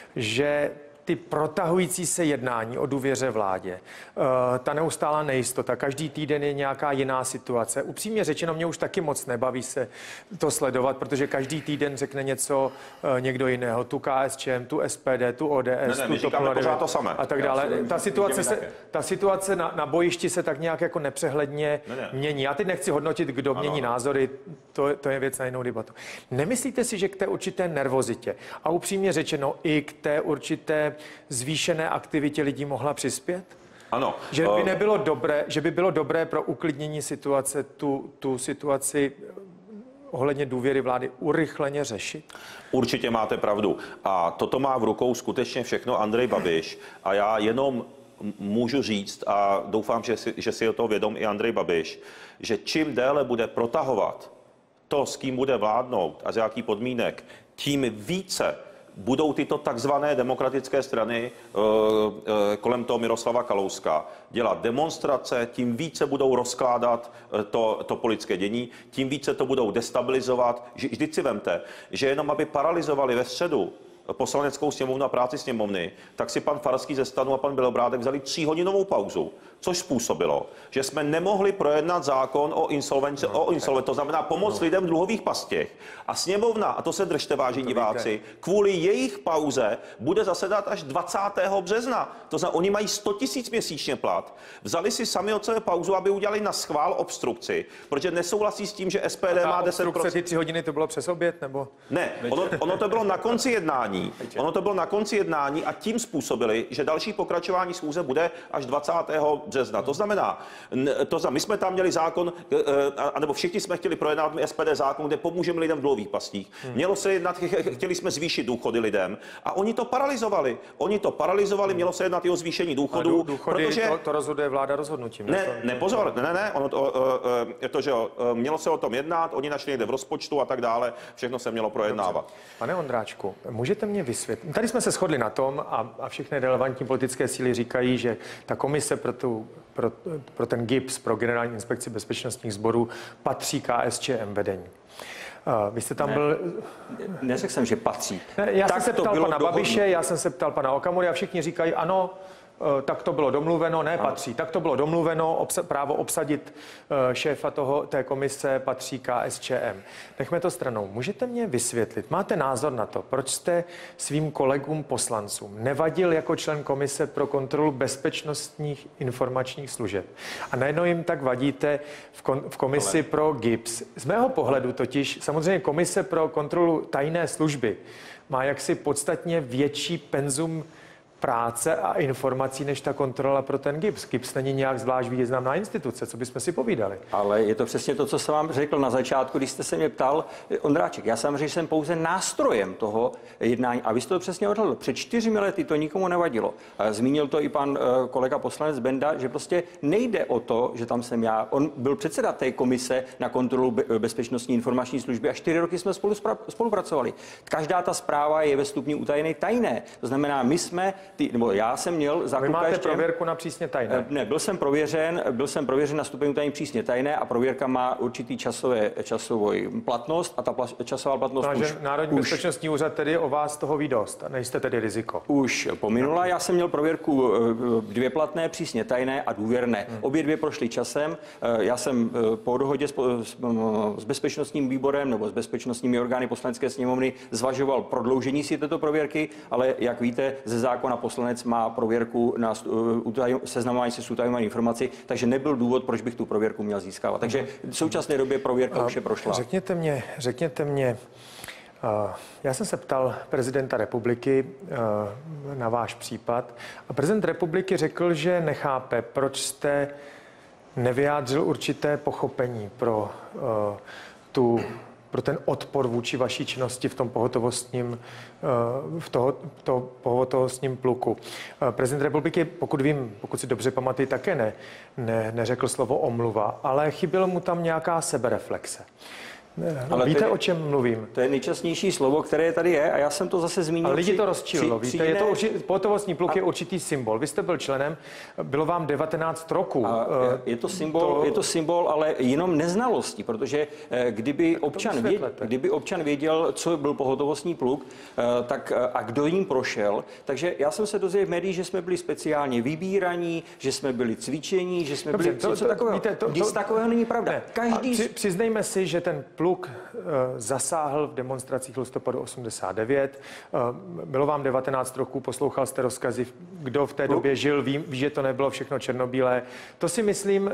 že ty protahující se jednání o důvěře vládě, ta neustálá nejistota, každý týden je nějaká jiná situace. Upřímně řečeno, mě už taky moc nebaví se to sledovat, protože každý týden řekne něco někdo jiného. Tu K S Č M, tu S P D, tu O D S, Ne, ne, tu my TOP říkáme nula devět pořád to samé. a tak Já dále. si- Ta situace, se, také. ta situace na, na bojišti se tak nějak jako nepřehledně Ne, ne. mění. Já teď nechci hodnotit, kdo Ano, mění ano. názory, to, to je věc na jinou debatu. Nemyslíte si, že k té určité nervozitě a upřímně řečeno i k té určité zvýšené aktivitě lidí mohla přispět? Ano. Že by eh, nebylo dobré, že by bylo dobré pro uklidnění situace tu, tu situaci ohledně důvěry vlády urychleně řešit? Určitě máte pravdu. A toto má v rukou skutečně všechno Andrej Babiš. A já jenom m- můžu říct, a doufám, že si, že si je toho vědom i Andrej Babiš, že čím déle bude protahovat to, s kým bude vládnout a z jakých podmínek, tím více budou tyto takzvané demokratické strany e, e, kolem toho Miroslava Kalouska dělat demonstrace, tím více budou rozkládat e, to, to politické dění, tím více to budou destabilizovat. Že- Vždyť si vemte, že jenom aby paralyzovali ve středu poslaneckou sněmovnu a práci sněmovny, tak si pan Farský ze STANu a pan Bělobrádek vzali tříhodinovou pauzu, což způsobilo, že jsme nemohli projednat zákon o insolvenci, no, o insolvenci, to znamená pomoc no. lidem v dluhových pastích. A sněmovna, a to se držte, vážení diváci, víte. Kvůli jejich pauze bude zasedat až dvacátého března. To znamená, oni mají sto tisíc měsíčně plat. Vzali si sami od sebe pauzu, aby udělali na schvál obstrukci, protože nesouhlasí s tím, že S P D má deset procent. Ty tři hodiny to bylo přes oběd, nebo? Ne, ono, ono to bylo na konci jednání. Ono to bylo na konci jednání a tím způsobili, že další pokračování schůze bude až dvacátého března. To znamená, to znamená, my jsme tam měli zákon, anebo všichni jsme chtěli projednat S P D zákon, kde pomůžeme lidem v dluhových pastích. Mělo se jednat, chtěli jsme zvýšit důchody lidem a oni to paralyzovali. Oni to paralyzovali, mělo se jednat i o zvýšení důchodů, Důchody, protože to, to rozhoduje vláda rozhodnutím. ne, To- ne, pozor, ne, ne, ne, ono to, je to, že jo, mělo se o tom jednat, oni našli někde v rozpočtu a tak dále, všechno se mělo projednávat. Pane Ondráčku, můžete mě vysvětlit? Tady jsme se shodli na tom a, a všechny relevantní politické síly říkají, že ta komise pro, tu, pro, pro ten G I B S, pro Generální inspekci bezpečnostních sborů, patří K S Č M vedení. Uh, vy jste tam Ne. byl... Neřekl jsem, že patří. Ne, já Tak jsem se to ptal bylo pana dohodnuto. Babiše, já jsem se ptal pana Okamury a všichni říkají, ano, eh, tak to bylo domluveno, ne, patří. Tak to bylo domluveno, obsa- právo obsadit eh, šéfa toho, té komise patří K S Č M. Nechme to stranou. Můžete mě vysvětlit, máte názor na to, proč jste svým kolegům poslancům nevadil jako člen komise pro kontrolu bezpečnostních informačních služeb? A najednou jim tak vadíte v, kon- v komisi Ale... pro G I B S. Z mého pohledu totiž samozřejmě komise pro kontrolu tajné služby má jaksi podstatně větší penzum práce a informací než ta kontrola pro ten G I B S. G I B S není nějak zvlášť významná instituce, co bychom si povídali. Ale je to přesně to, co jsem vám řekl na začátku, když jste se mě ptal, Ondráček, já jsem řekl, že jsem pouze nástrojem toho jednání a vy jste to přesně odhledl. Před čtyřmi lety to nikomu nevadilo. Zmínil to i pan kolega poslanec Benda, že prostě nejde o to, že tam jsem já. On byl předseda té komise na kontrolu bezpečnostní informační služby a čtyři roky jsme spolu spolupracovali. Každá ta zpráva je ve stupni utajené tajné. To znamená, my jsme Ty, nebo já jsem měl za Vy máte ještě, prověrku na přísně tajné. Ne, byl jsem prověřen, byl jsem prověřen na stupeň utajení přísně tajné a prověrka má určitý časové, časovou platnost a ta pla, časová platnost Takže už, Národní už, bezpečnostní úřad tedy o vás toho ví dost a nejste tedy riziko. už pominula. Já jsem měl prověrku dvě platné, přísně tajné a důvěrné. Hmm. Obě dvě prošly časem. Já jsem po dohodě s, s, s bezpečnostním výborem nebo s bezpečnostními orgány Poslanecké sněmovny zvažoval prodloužení si této prověrky, ale jak víte, ze zákona poslanec má prověrku na uh, seznamování se s utajovanými informací, takže nebyl důvod, proč bych tu prověrku měl získávat. Takže v současné době prověrka už je prošla. Řekněte mě, řekněte mě, Já jsem se ptal prezidenta republiky na váš případ a prezident republiky řekl, že nechápe, proč jste nevyjádřil určité pochopení pro tu pro ten odpor vůči vaší činnosti v tom pohotovostním, v toho, toho pohotovostním pluku. Prezident republiky, pokud vím, pokud si dobře pamatuju, také ne, ne, neřekl slovo omluva, ale chybělo mu tam nějaká sebereflexe. Ale víte, je, o čem mluvím? To je nejčastnější slovo, které tady je a já jsem to zase zmínil. Ale lidi při, to rozčililo, při, víte, při je jiné... to určitý, pohotovostní pluk a... je určitý symbol. Vy jste byl členem, bylo vám devatenáct roků. A je to symbol, to... je to symbol, ale jenom neznalosti, protože kdyby občan, věděl, kdyby občan věděl, co byl pohotovostní pluk, tak a kdo jim prošel, takže já jsem se dozvěděl v médiích, že jsme byli speciálně vybíraní, že jsme byli cvičení, že jsme Dobře, byli to, něco to, takového. Víte, to, Nic to, takového není pravda. Ne. Každý... Při, přiznejme si, že ten pluk zasáhl v demonstracích listopadu osmdesát devět. Bylo vám devatenáct roků, poslouchal jste rozkazy, kdo v té době žil, ví, ví, že to nebylo všechno černobílé. To si myslím,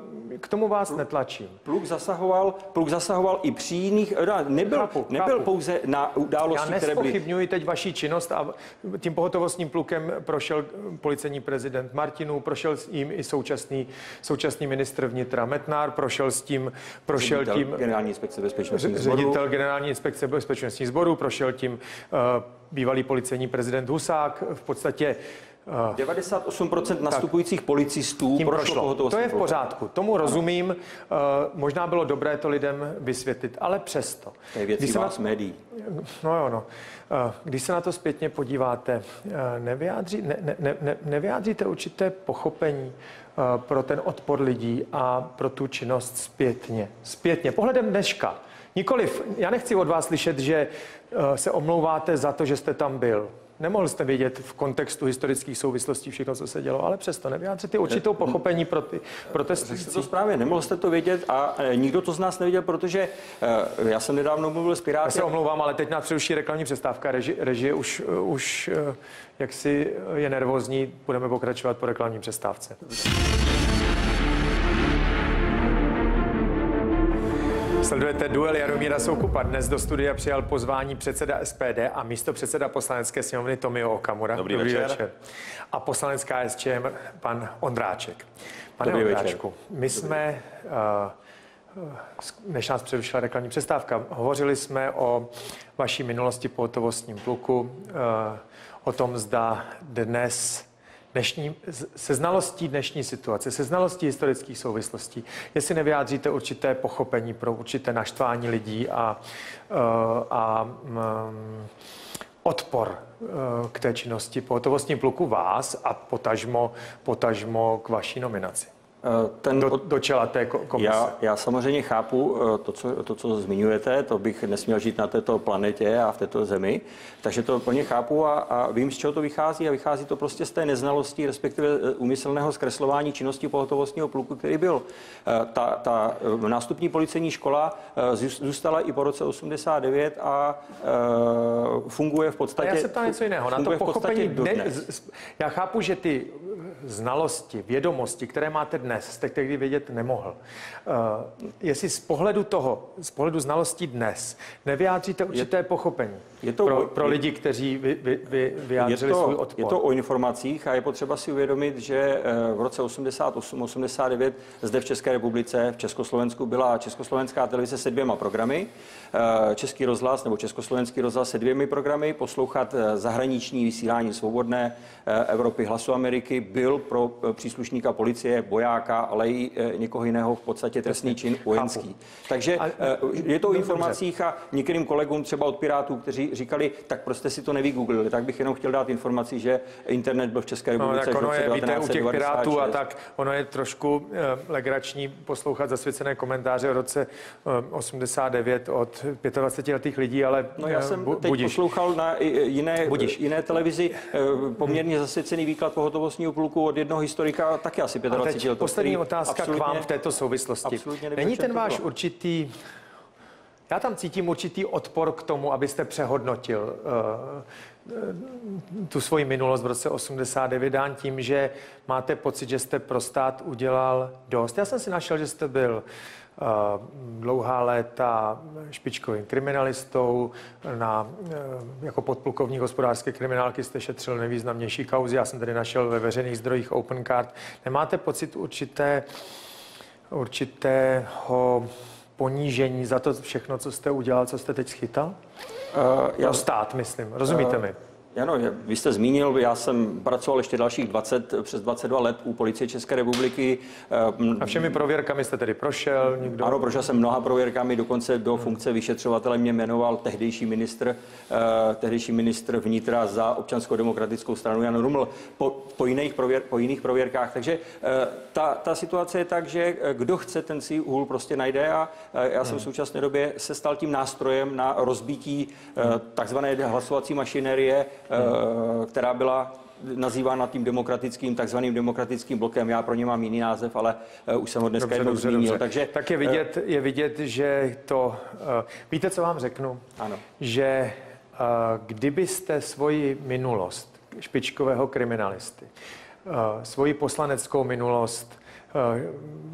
k tomu vás netlačím. Pluk zasahoval, pluk zasahoval i při jiných, nebyl, chápu, nebyl chápu. pouze na události, Já které byly... nespochybňuji teď vaší činnost a tím pohotovostním plukem prošel policejní prezident Martinů, prošel s ním i současný, současný ministr vnitra Metnar, prošel s tím, prošel ředitel tím... Generální inspekce bezpečnostních sborů. Ředitel Generální inspekce bezpečnostních sborů, prošel tím uh, bývalý policejní prezident Husák, v podstatě uh, devadesát osm procent nastupujících policistů tím prošlo prošlo. To je v plukem. pořádku, tomu rozumím, uh, možná bylo dobré to lidem vysvětlit, ale přesto. To je věcí vás na... médií. No jo, no. Uh, když se na to zpětně podíváte, uh, nevyjádří, ne, ne, ne, nevyjádříte určité pochopení uh, pro ten odpor lidí a pro tu činnost zpětně. Zpětně, pohledem dneška. Nikoliv, já nechci od vás slyšet, že uh, se omlouváte za to, že jste tam byl. Nemohl jste vědět v kontextu historických souvislostí všechno, co se dělo, ale přesto nevyjádříte určitou pochopení pro ty protestující. To správně, nemohl jste to vědět a nikdo to z nás nevěděl, protože uh, já jsem nedávno mluvil s Piráty. Já se omlouvám, ale teď nás přeruší reklamní přestávka. Reži, režie už, už uh, jaksi je nervózní. Budeme pokračovat po reklamní přestávce. Sledujete duel Jaromíra Soukupa. Dnes do studia přijal pozvání předseda S P D a místopředseda Poslanecké sněmovny Tomio Okamura. Dobrý, Dobrý večer. večer. A poslanec K S Č M pan Ondráček. Pane Dobrý Ondráčku, večer. my jsme, než nás přerušila reklamní přestávka, hovořili jsme o vaší minulosti po hotovostním pluku, o tom, zda dnes Dnešní, se znalostí dnešní situace, se znalostí historických souvislostí, jestli nevyjádříte určité pochopení pro určité naštvání lidí a, a um, odpor k té činnosti pohotovostním pluku vás a potažmo, potažmo k vaší nominaci. Ten, do, do čela té komise. Já, já samozřejmě chápu to co, to, co zmiňujete, to bych nesměl žít na této planetě a v této zemi, takže to plně chápu a, a vím, z čeho to vychází a vychází to prostě z té neznalosti, respektive úmyslného zkreslování činnosti pohotovostního pluku, který byl. Ta, ta nástupní policejní škola zůstala i po roce osmdesát devět a funguje v podstatě... A já se ptám něco jiného. Na to pochopení ne, já chápu, že ty znalosti, vědomosti, které máte dnes, jste tehdy vědět nemohl. Uh, jestli z pohledu toho, z pohledu znalostí dnes, nevyjádříte určité je, pochopení je to, pro, pro lidi, kteří vy, vy, vy vyjádřili je to, svůj odpor. Je to o informacích a je potřeba si uvědomit, že v roce osmdesát osm osmdesát devět zde v České republice, v Československu byla Československá televize se dvěma programy, Český rozhlas nebo Československý rozhlas se dvěmi programy, poslouchat zahraniční vysílání Svobodné Evropy, Hlasu Ameriky, byl pro příslušníka policie, bojáka, ale i někoho jiného v podstatě trestný čin vojenský. Chápu. Takže a, je to o informacích a některým kolegům třeba od Pirátů, kteří říkali, tak prostě si to nevygooglili, tak bych jenom chtěl dát informaci, že internet byl v České republice. No, tak ono je, víte, u těch Pirátů a tak ono je trošku eh, legrační poslouchat zasvěcené komentáře v roce eh, osmdesát devět od dvacetiletých lidí, ale no, já jsem bu, teď budiš. poslouchal na jiné, jiné televizi eh, poměrně zasvěcený výklad pohotovostního pluku od jednoho historika, taky asi dvacet pět let. Poslední otázka k vám v této souvislosti. Není ten váš určitý, já tam cítím určitý odpor k tomu, abyste přehodnotil uh, tu svoji minulost v roce osmdesát devět dán tím, že máte pocit, že jste pro stát udělal dost. Já jsem si našel, že jste byl dlouhá léta špičkovým kriminalistou. Na, jako podplukovník hospodářské kriminálky jste šetřil nejvýznamnější kauzy. Já jsem tady našel ve veřejných zdrojích Opencard. Nemáte pocit určité, určitého ponížení za to všechno, co jste udělal, co jste teď schytal? Uh, já... Pro stát, myslím. Rozumíte uh... mi? Ano, vy jste zmínil, já jsem pracoval ještě dalších dvacet, přes dvacet dva let u Policie České republiky. A všemi prověrkami jste tedy prošel? Nikdo... Ano, prošel jsem mnoha prověrkami, dokonce do funkce vyšetřovatele mě jmenoval tehdejší ministr, eh, tehdejší ministr vnitra za Občanskou-demokratickou stranu Jan Ruml po, po, jiných, prověr, po jiných prověrkách. Takže eh, ta, ta situace je tak, že kdo chce, ten si hůl prostě najde a eh, já jsem v současné době se stal tím nástrojem na rozbití eh, takzvané hlasovací mašinérie, Hmm. která byla nazývána tím demokratickým, takzvaným demokratickým blokem. Já pro ně mám jiný název, ale uh, už jsem ho dneska dobře, jednou dobře, zmínil. Dobře. Takže, tak je vidět, uh, je vidět, že to... Uh, víte, co vám řeknu? Ano. Že uh, kdybyste svoji minulost špičkového kriminalisty, uh, svoji poslaneckou minulost uh,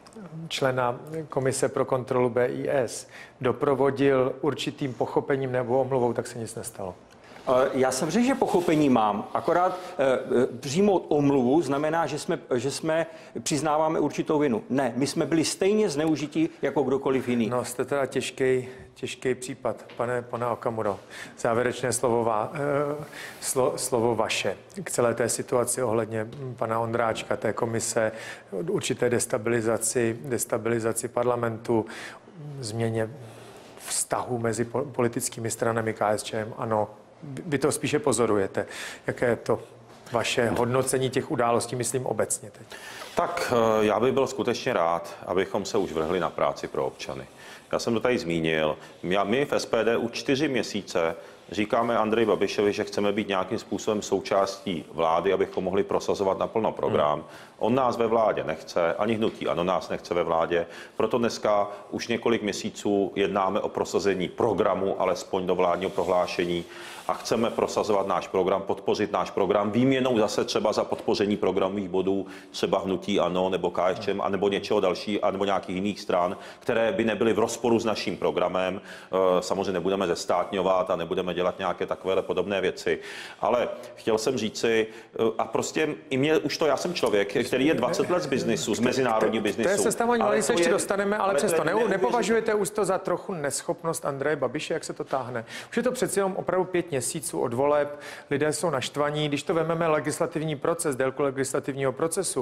člena Komise pro kontrolu B I S doprovodil určitým pochopením nebo omluvou, tak se nic nestalo. Já jsem řekl, že pochopení mám, akorát e, přijmout omluvu znamená, že jsme, že jsme přiznáváme určitou vinu. Ne, my jsme byli stejně zneužití jako kdokoliv jiný. No, jste teda těžký, těžký případ, pane, pane Okamuro. Závěrečné slovo, va, e, slo, slovo vaše k celé té situaci ohledně pana Ondráčka, té komise, určité destabilizaci, destabilizaci parlamentu, změně vztahu mezi politickými stranami K S Č M, ano. Vy to spíše pozorujete. Jaké je to vaše hodnocení těch událostí, myslím obecně teď? Tak já bych byl skutečně rád, abychom se už vrhli na práci pro občany. Já jsem to tady zmínil. My v S P D už čtyři měsíce říkáme Andreji Babišovi, že chceme být nějakým způsobem součástí vlády, abychom mohli prosazovat naplno program. Hmm. On nás ve vládě nechce, ani hnutí ANO nás nechce ve vládě. Proto dneska už několik měsíců jednáme o prosazení programu, alespoň do vládního prohlášení, a chceme prosazovat náš program, podpořit náš program výměnou zase třeba za podpoření programových bodů, třeba hnutí ANO nebo K S Č M, anebo něčeho další, anebo nějakých jiných stran, které by nebyly v rozporu s naším programem. Samozřejmě nebudeme zestátňovat a nebudeme dělat nějaké takovéhle podobné věci. Ale chtěl jsem říci, a prostě i mě už to, já jsem člověk, který je dvacet let z biznisu, z mezinárodního biznisu. To je sestavování, ale se ještě dostaneme, ale, ale přesto ne, nepovažujete už to za trochu neschopnost Andreje Babiše, jak se to táhne? Už je to přeci jenom opravdu pět měsíců od voleb, lidé jsou naštvaní, když to vezmeme legislativní proces, délku legislativního procesu,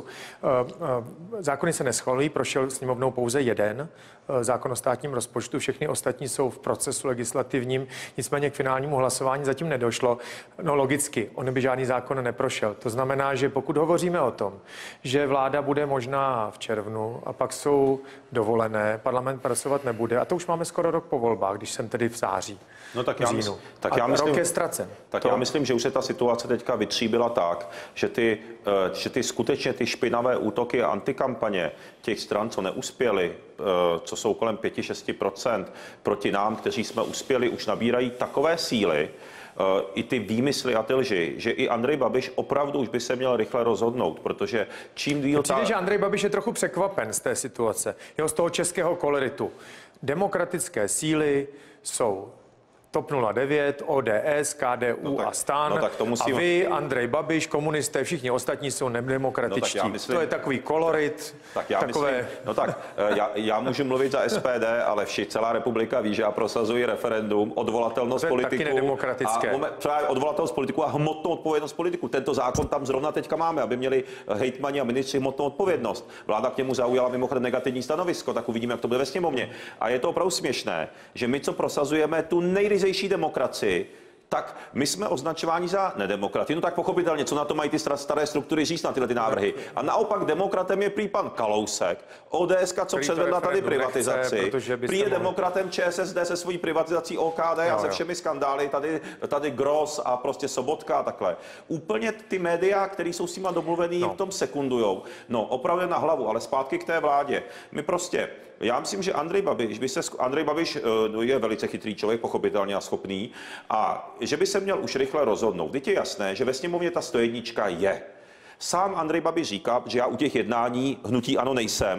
zákony se neschvalují, prošel sněmovnou pouze jeden, zákon o státním rozpočtu, všechny ostatní jsou v procesu legislativním, nicméně k finálnímu hlasování zatím nedošlo. No logicky, on by žádný zákon neprošel. To znamená, že pokud hovoříme o tom, že vláda bude možná v červnu a pak jsou dovolené, parlament pracovat nebude, a to už máme skoro rok po volbách, když jsem tedy v září. No tak já, mysl, tak já myslím, tak to... já myslím, že už se ta situace teďka vytříbila tak, že ty, že ty skutečně ty špinavé útoky a antikampaně těch stran, co neuspěly, co jsou kolem pět až šest procent proti nám, kteří jsme uspěli, už nabírají takové síly, i ty výmysly a ty lži, že i Andrej Babiš opravdu už by se měl rychle rozhodnout, protože čím díl... Přijde, ta... že Andrej Babiš je trochu překvapen z té situace, jeho z toho českého koloritu. Demokratické síly jsou T O P nula devět, O D S, K D U no tak, a STAN. No tak to musím... A vy, Andrej Babiš, komunisté, všichni ostatní jsou nedemokratičtí. No myslím... To je takový kolorit. Tak já takové... myslím, no tak já, já můžu mluvit za S P D, ale vši, celá republika ví, že já prosazuji referendum, odvolatelnost politiků. Taky nedemokratické. A odvolatelnost politiků a hmotnou odpovědnost politiků. Tento zákon tam zrovna teďka máme, aby měli hejtmani a ministři hmotnou odpovědnost. Vláda k němu zaujala mimochodem negativní stanovisko, tak uvidíme, jak to bude ve sněmovně. A je to opravdu směšné, že my, co prosazujeme tu nejryzejší demokracii, tak my jsme označováni za nedemokraty. No tak pochopitelně, co na to mají ty staré struktury říct na tyhle ty návrhy. A naopak demokratem je prý pan Kalousek, O D S ka, co předvedla tady privatizaci. Prý je demokratem Č S S D se svojí privatizací O K D a se všemi skandály, tady, tady Gross a prostě Sobotka a takhle. Úplně ty média, které jsou s nima domluvený, no. v tom sekundujou. No, opravdu na hlavu, ale zpátky k té vládě. My prostě Já myslím, že Andrej Babiš, by se, Andrej Babiš je velice chytrý člověk, pochopitelně a schopný, a že by se měl už rychle rozhodnout. Teď je jasné, že ve sněmovně ta stojednička je. Sám Andrej Babiš říká, že já u těch jednání hnutí ANO nejsem,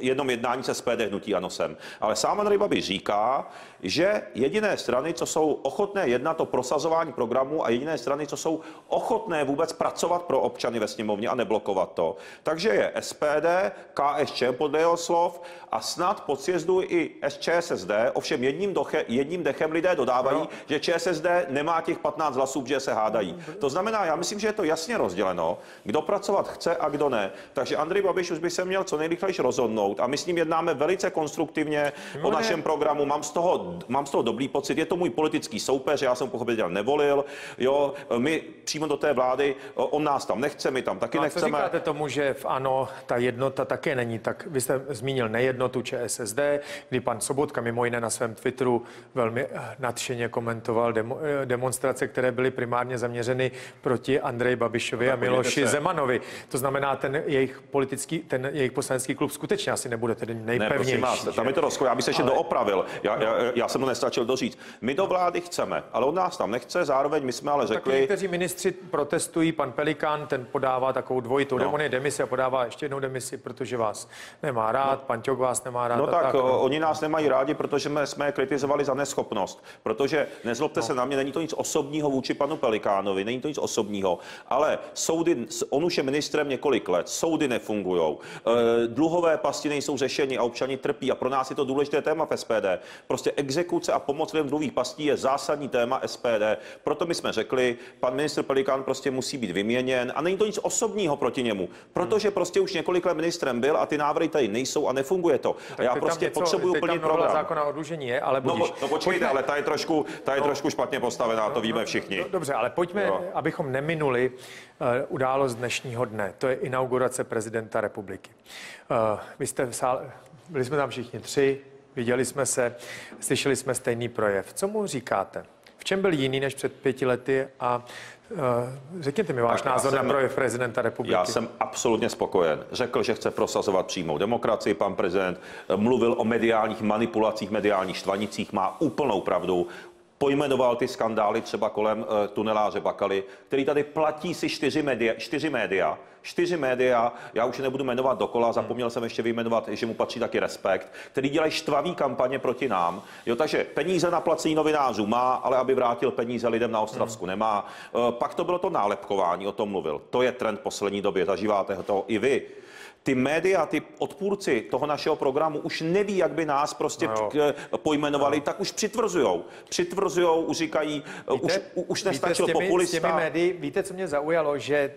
jednom jednání se S P D hnutí ANO sem. Ale sám Andrej Babiš říká, že jediné strany, co jsou ochotné jednat o prosazování programu a jediné strany, co jsou ochotné vůbec pracovat pro občany ve sněmovně a neblokovat to. Takže je S P D, K S Č podle jeho slov a snad po sjezdu i Č S S D, ovšem jedním, doche, jedním dechem lidé dodávají, no. že Č S S D nemá těch patnáct hlasů, že se hádají. To znamená, já myslím, že je to jasně rozděleno, kdo pracovat chce a kdo ne. Takže Andrej Babiš už by se měl co nejrychleji rozhodnout a my s ním jednáme velice konstruktivně no, o našem ne. programu. Mám z toho, mám z toho dobrý pocit, je to můj politický soupeř, já jsem pochopitelně nevolil, jo, my přímo do té vlády, on nás tam nechce, my tam taky no, nechceme. Co říkáte tomu, že v ANO ta jednota také není, tak vy jste zmínil nejednotu Č S S D, kdy pan Sobotka mimo jiné na svém Twitteru velmi nadšeně komentoval demo, demonstrace, které byly primárně zaměřeny proti Andreji Babišovi no, a Miloši se. Zemanovi. To znamená, ten jejich politický, ten jejich poslanecký klub skutečně asi nebude tedy nejpevnější. Ne, prosím vás, tam je to rozkoj, já bych se ještě ale... doopravil. Já, já, já jsem to nestačil doříct. My do vlády chceme, ale on nás tam nechce, zároveň my jsme ale řekli... Tak někteří ministři protestují, pan Pelikán, ten podává takovou dvojitou no. demony demisi a podává ještě jednou demisi, protože vás nemá rád, no. pan Ťok vás nemá rád. No tak, tak no. oni nás nemají rádi, protože jsme, jsme je kritizovali za neschopnost. Protože, nezlobte no. se na mě, není to nic osobního vůči panu Pelikánovi, není to nic osobního, ale soudy, on už je ministrem několik let, soudy nefungujou, e, dluhové pasti nejsou řešeny a občani trpí a pro nás je to důležité téma v S P D. Prostě exekuce a pomoc lidem dluhových pastí je zásadní téma S P D. Proto my jsme řekli, pan ministr Pelikán prostě musí být vyměněn a není to nic osobního proti němu, protože hmm. prostě už několik let ministrem byl a ty návrhy tady nejsou a nefunguje to. Tak a já prostě něco, potřebuju plnit program. Zákona o oddlužení je, ale budíš. No, no počkejte, pojďme. ale ta je trošku, ta je no, trošku špatně postavená, to víme všichni. No, dobře, ale pojďme, no. abychom neminuli uh, událost dnešního dne. To je inaugurace prezidenta republiky. Uh, vy jste v sále, byli jsme tam všichni tři, viděli jsme se, slyšeli jsme stejný projev. Co mu říkáte? V čem byl jiný než před pěti lety a uh, řekněte mi váš tak názor jsem, na projev prezidenta republiky. Já jsem absolutně spokojen. Řekl, že chce prosazovat přímou demokracii. Pan prezident mluvil o mediálních manipulacích, mediálních štvanicích, má úplnou pravdu. Pojmenoval ty skandály třeba kolem uh, tuneláře Bakaly, který tady platí si čtyři média, čtyři média, čtyři média, já už je nebudu jmenovat dokola, zapomněl jsem ještě vyjmenovat, že mu patří taky Respekt, který dělají štvavý kampaně proti nám. Jo, takže peníze na placení novinářů má, ale aby vrátil peníze lidem na Ostravsku nemá. Uh, pak to bylo to nálepkování, o tom mluvil. To je trend poslední době, zažíváte to i vy. Ty média, ty odpůrci toho našeho programu už neví, jak by nás prostě no pojmenovali, no. tak už přitvrzujou. Přitvrzujou, už říkají, víte, už, už nestačil víte, s těmi, populista. S těmi médii, víte, co mě zaujalo, že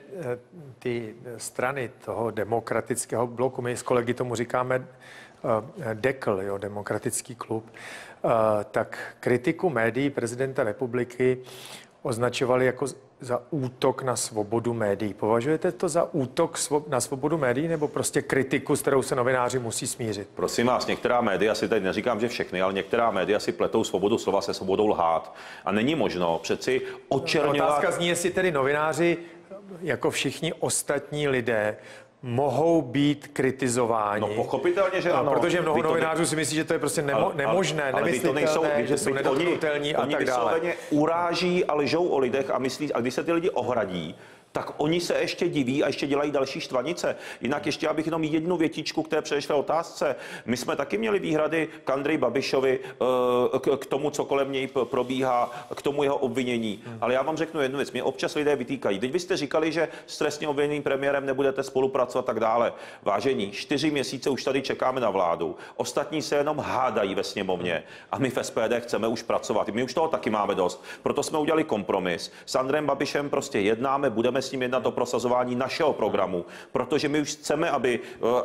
ty strany toho demokratického bloku, my s kolegy tomu říkáme uh, Dekl, jo, demokratický klub, uh, tak kritiku médií prezidenta republiky označovali jako za útok na svobodu médií. Považujete to za útok na svobodu médií nebo prostě kritiku, s kterou se novináři musí smířit? Prosím vás, některá média si tady neříkám, že všechny, ale některá média si pletou svobodu slova se svobodou lhát. A není možno přeci očerňovat... Otázka zní, jestli tedy novináři, jako všichni ostatní lidé, mohou být kritizováni. No pochopitelně, že ano. Protože mnoho novinářů ne... si myslí, že to je prostě nemo, ale, nemožné, ale, nemyslitelné, že jsou nedotknutelní a tak dále. Oni uráží a lžou o lidech a myslí, a když se ty lidi ohradí, tak oni se ještě diví a ještě dělají další štvanice. Jinak ještě abych jenom jednu větičku k té předešlé otázce. My jsme taky měli výhrady k Andreji Babišovi, k tomu, co kolem něj probíhá, k tomu jeho obvinění. Hmm. Ale já vám řeknu jednu věc. Mě občas lidé vytýkají. Teď vy jste říkali, že s trestně obviněným premiérem nebudete spolupracovat tak dále. Vážení, čtyři měsíce už tady čekáme na vládu. Ostatní se jenom hádají ve sněmovně a my v S P D chceme už pracovat. My už toho taky máme dost. Proto jsme udělali kompromis. S Andrejem Babišem prostě jednáme, budeme s ním jednat o prosazování našeho programu, protože my už chceme, aby,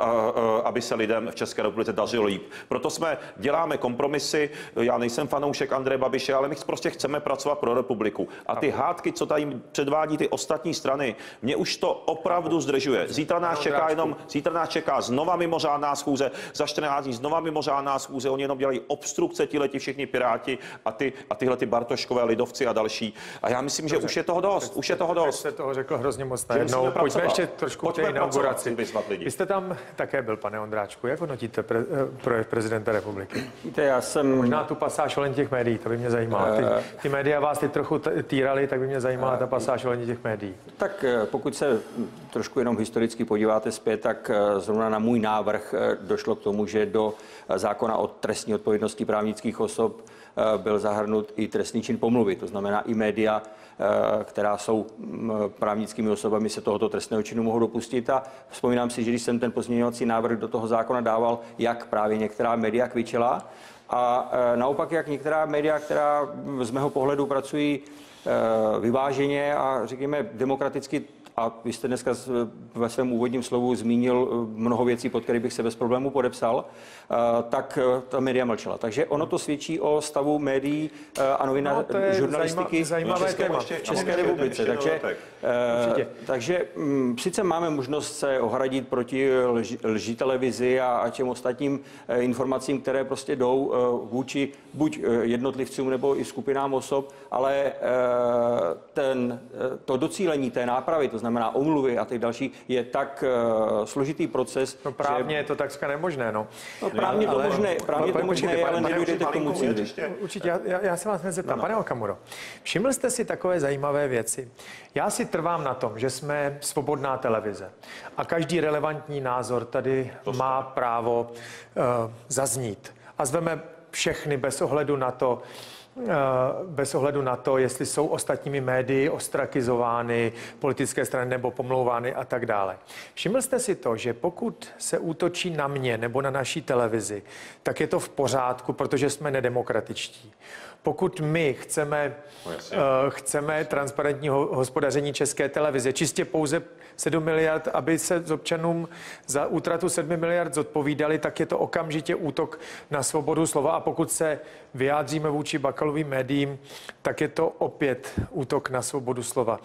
aby se lidem v České republice dařilo líp. Proto jsme děláme kompromisy. Já nejsem fanoušek Andreje Babiše, ale my prostě chceme pracovat pro republiku. A ty hádky, co tady předvádí ty ostatní strany, mě už to opravdu zdržuje. Zítra nás čeká jenom, zítra nás čeká znova mimořádná schůze, za čtrnáct dní znova mimořádná schůze, oni jenom dělají obstrukce, tihleti všichni Piráti a ty a tyhle ty Bartoškové lidovci a další. A já myslím, že už je toho dost, už je toho dost. řekl hrozně moc Že musíme najednou. Pojďme pracovat. ještě trošku k té Pojďme inauguraci. pracovat, lidi. Vy jste tam také byl, pane Ondráčku. Jak hodnotíte pre, projev prezidenta republiky? Víte, já jsem... Možná tu pasáž ohledně těch médií, to by mě zajímalo. Ty, ty média vás ty trochu t- týrali, tak by mě zajímala ta pasáž ohledně těch médií. Tak pokud se trošku jenom historicky podíváte zpět, tak zrovna na můj návrh došlo k tomu, že do zákona o trestní odpovědnosti právnických osob byl zahrnut i trestný čin pomluvy. To znamená i média, která jsou právnickými osobami, se tohoto trestného činu mohou dopustit. A vzpomínám si, že když jsem ten pozměňovací návrh do toho zákona dával, jak právě některá média kvičela a naopak jak některá média, která z mého pohledu pracují vyváženě a řekněme demokraticky, a vy jste dneska ve svém úvodním slovu zmínil mnoho věcí, pod které bych se bez problému podepsal, tak ta média mlčela. Takže ono to svědčí o stavu médií a novinář, No, to je žurnalistiky zajímavé v České, téma. v České republice. Takže, takže m, sice máme možnost se ohradit proti lži, lži televizi a, a těm ostatním informacím, které prostě jdou vůči buď jednotlivcům nebo i skupinám osob, ale ten, to docílení té nápravy, to znamená omluvy a těch další, je tak uh, složitý proces. No právně že... je to takřka nemožné, no. no právně to možné, právně to možné je, ale nedojdete k tomu cíli. Určitě, já, já se vás nezeptám. No, no. Pane Okamuro, všiml jste si takové zajímavé věci? Já si trvám na tom, že jsme svobodná televize a každý relevantní názor tady to má právo uh, zaznít. A zveme všechny bez ohledu na to, bez ohledu na to, jestli jsou ostatními médii ostrakizovány, politické strany nebo pomlouvány a tak dále. Všiml jste si to, že pokud se útočí na mě nebo na naší televizi, tak je to v pořádku, protože jsme nedemokratičtí. Pokud my chceme, no, uh, chceme transparentní hospodaření České televize, čistě pouze sedm miliard, aby se z občanům za útratu sedmi miliard zodpovídali, tak je to okamžitě útok na svobodu slova a pokud se vyjádříme vůči Bakalovým médiím, tak je to opět útok na svobodu slova.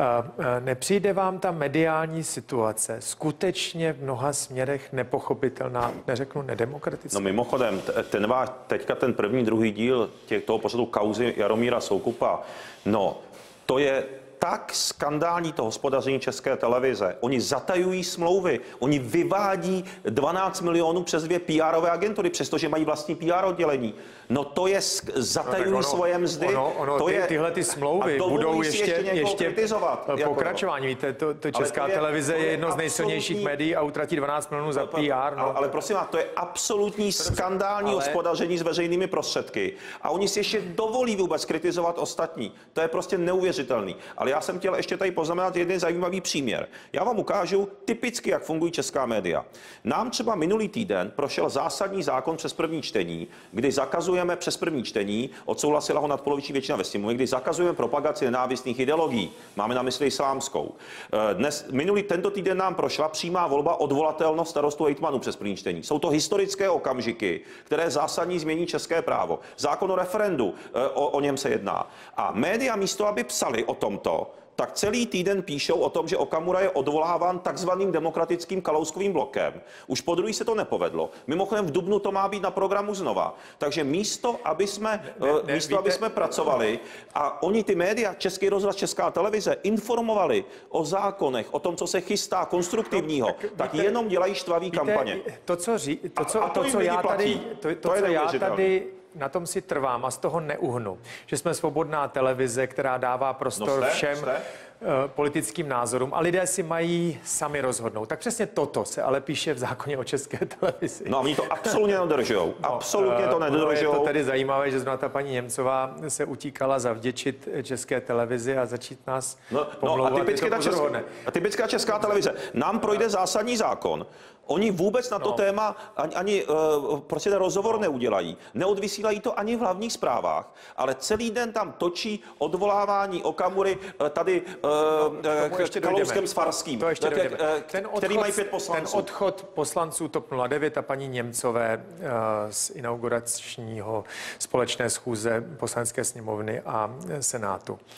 Nepřijde vám ta mediální situace skutečně v mnoha směrech nepochopitelná, neřeknu nedemokratická? No mimochodem, ten váš, teďka ten první, druhý díl těch, toho pořadu kauzy Jaromíra Soukupa, no to je tak skandální to hospodaření České televize. Oni zatajují smlouvy, oni vyvádí dvanáct milionů přes dvě P R ové agentury, přestože mají vlastní P R oddělení. No to je, zatajují no, ono, svoje mzdy. Ono, ono, to ty, je, tyhle ty smlouvy budou ještě, ještě, ještě pokračování. Víte, to, to Česká je, televize je jedno z nejsilnějších médií a utratí dvanáct milionů za P R. No. Ale, ale prosím vás, to je absolutní skandální ale... hospodaření s veřejnými prostředky. A oni si ještě dovolí vůbec kritizovat ostatní. To je prostě neuvěřitelný. Ale já jsem chtěl ještě tady poznamenat jeden zajímavý příměr. Já vám ukážu typicky, jak fungují česká média. Nám třeba minulý týden prošel zásadní zákon přes první čtení, kdy zakazujeme přes první čtení, odsouhlasila ho nadpoloviční většina ve sněmovně, kdy zakazujeme propagaci nenávistných ideologií. Máme na mysli islámskou. Dnes, minulý tento týden nám prošla přímá volba odvolatelnost starostů hejtmanů přes první čtení. Jsou to historické okamžiky, které zásadní změní české právo. Zákon o referendu, o, o něm se jedná. A média místo, aby psali o tomto, tak celý týden píšou o tom, že Okamura je odvoláván takzvaným demokratickým Kalouskovým blokem. Už podruhé se to nepovedlo. Mimochodem v dubnu to má být na programu znova. Takže místo, aby jsme, ne, ne, místo, víte, aby jsme pracovali a oni ty média, Český rozhlas, Česká televize, informovali o zákonech, o tom, co se chystá konstruktivního, no, tak, tak víte, jenom dělají štvavý víte, kampaně. To, co, ří, to, co, a, a to, to, co já tady, to, to, to co já tady na tom si trvám a z toho neuhnu, že jsme svobodná televize, která dává prostor no jste, všem jste? politickým názorům a lidé si mají sami rozhodnout. Tak přesně toto se ale píše v zákoně o České televizi. No a oni to absolutně nedodržujou. No, absolutně to nedodržujou. No, je to tedy zajímavé, že zrovna ta paní Němcová se utíkala zavděčit České televizi a začít nás no, pomlouvat. No a typická, česká, a typická Česká televize. Nám projde zásadní zákon. Oni vůbec na to no. téma ani, ani uh, prostě rozhovor neudělají. Neodvysílají to ani v hlavních zprávách, ale celý den tam točí odvolávání Okamury uh, tady uh, no, Kalouskem s Farským, to ještě tak, uh, ten odchod, který mají pět poslanců. Ten odchod poslanců TOP nula devět a paní Němcové uh, z inauguračního společné schůze Poslanecké sněmovny a Senátu.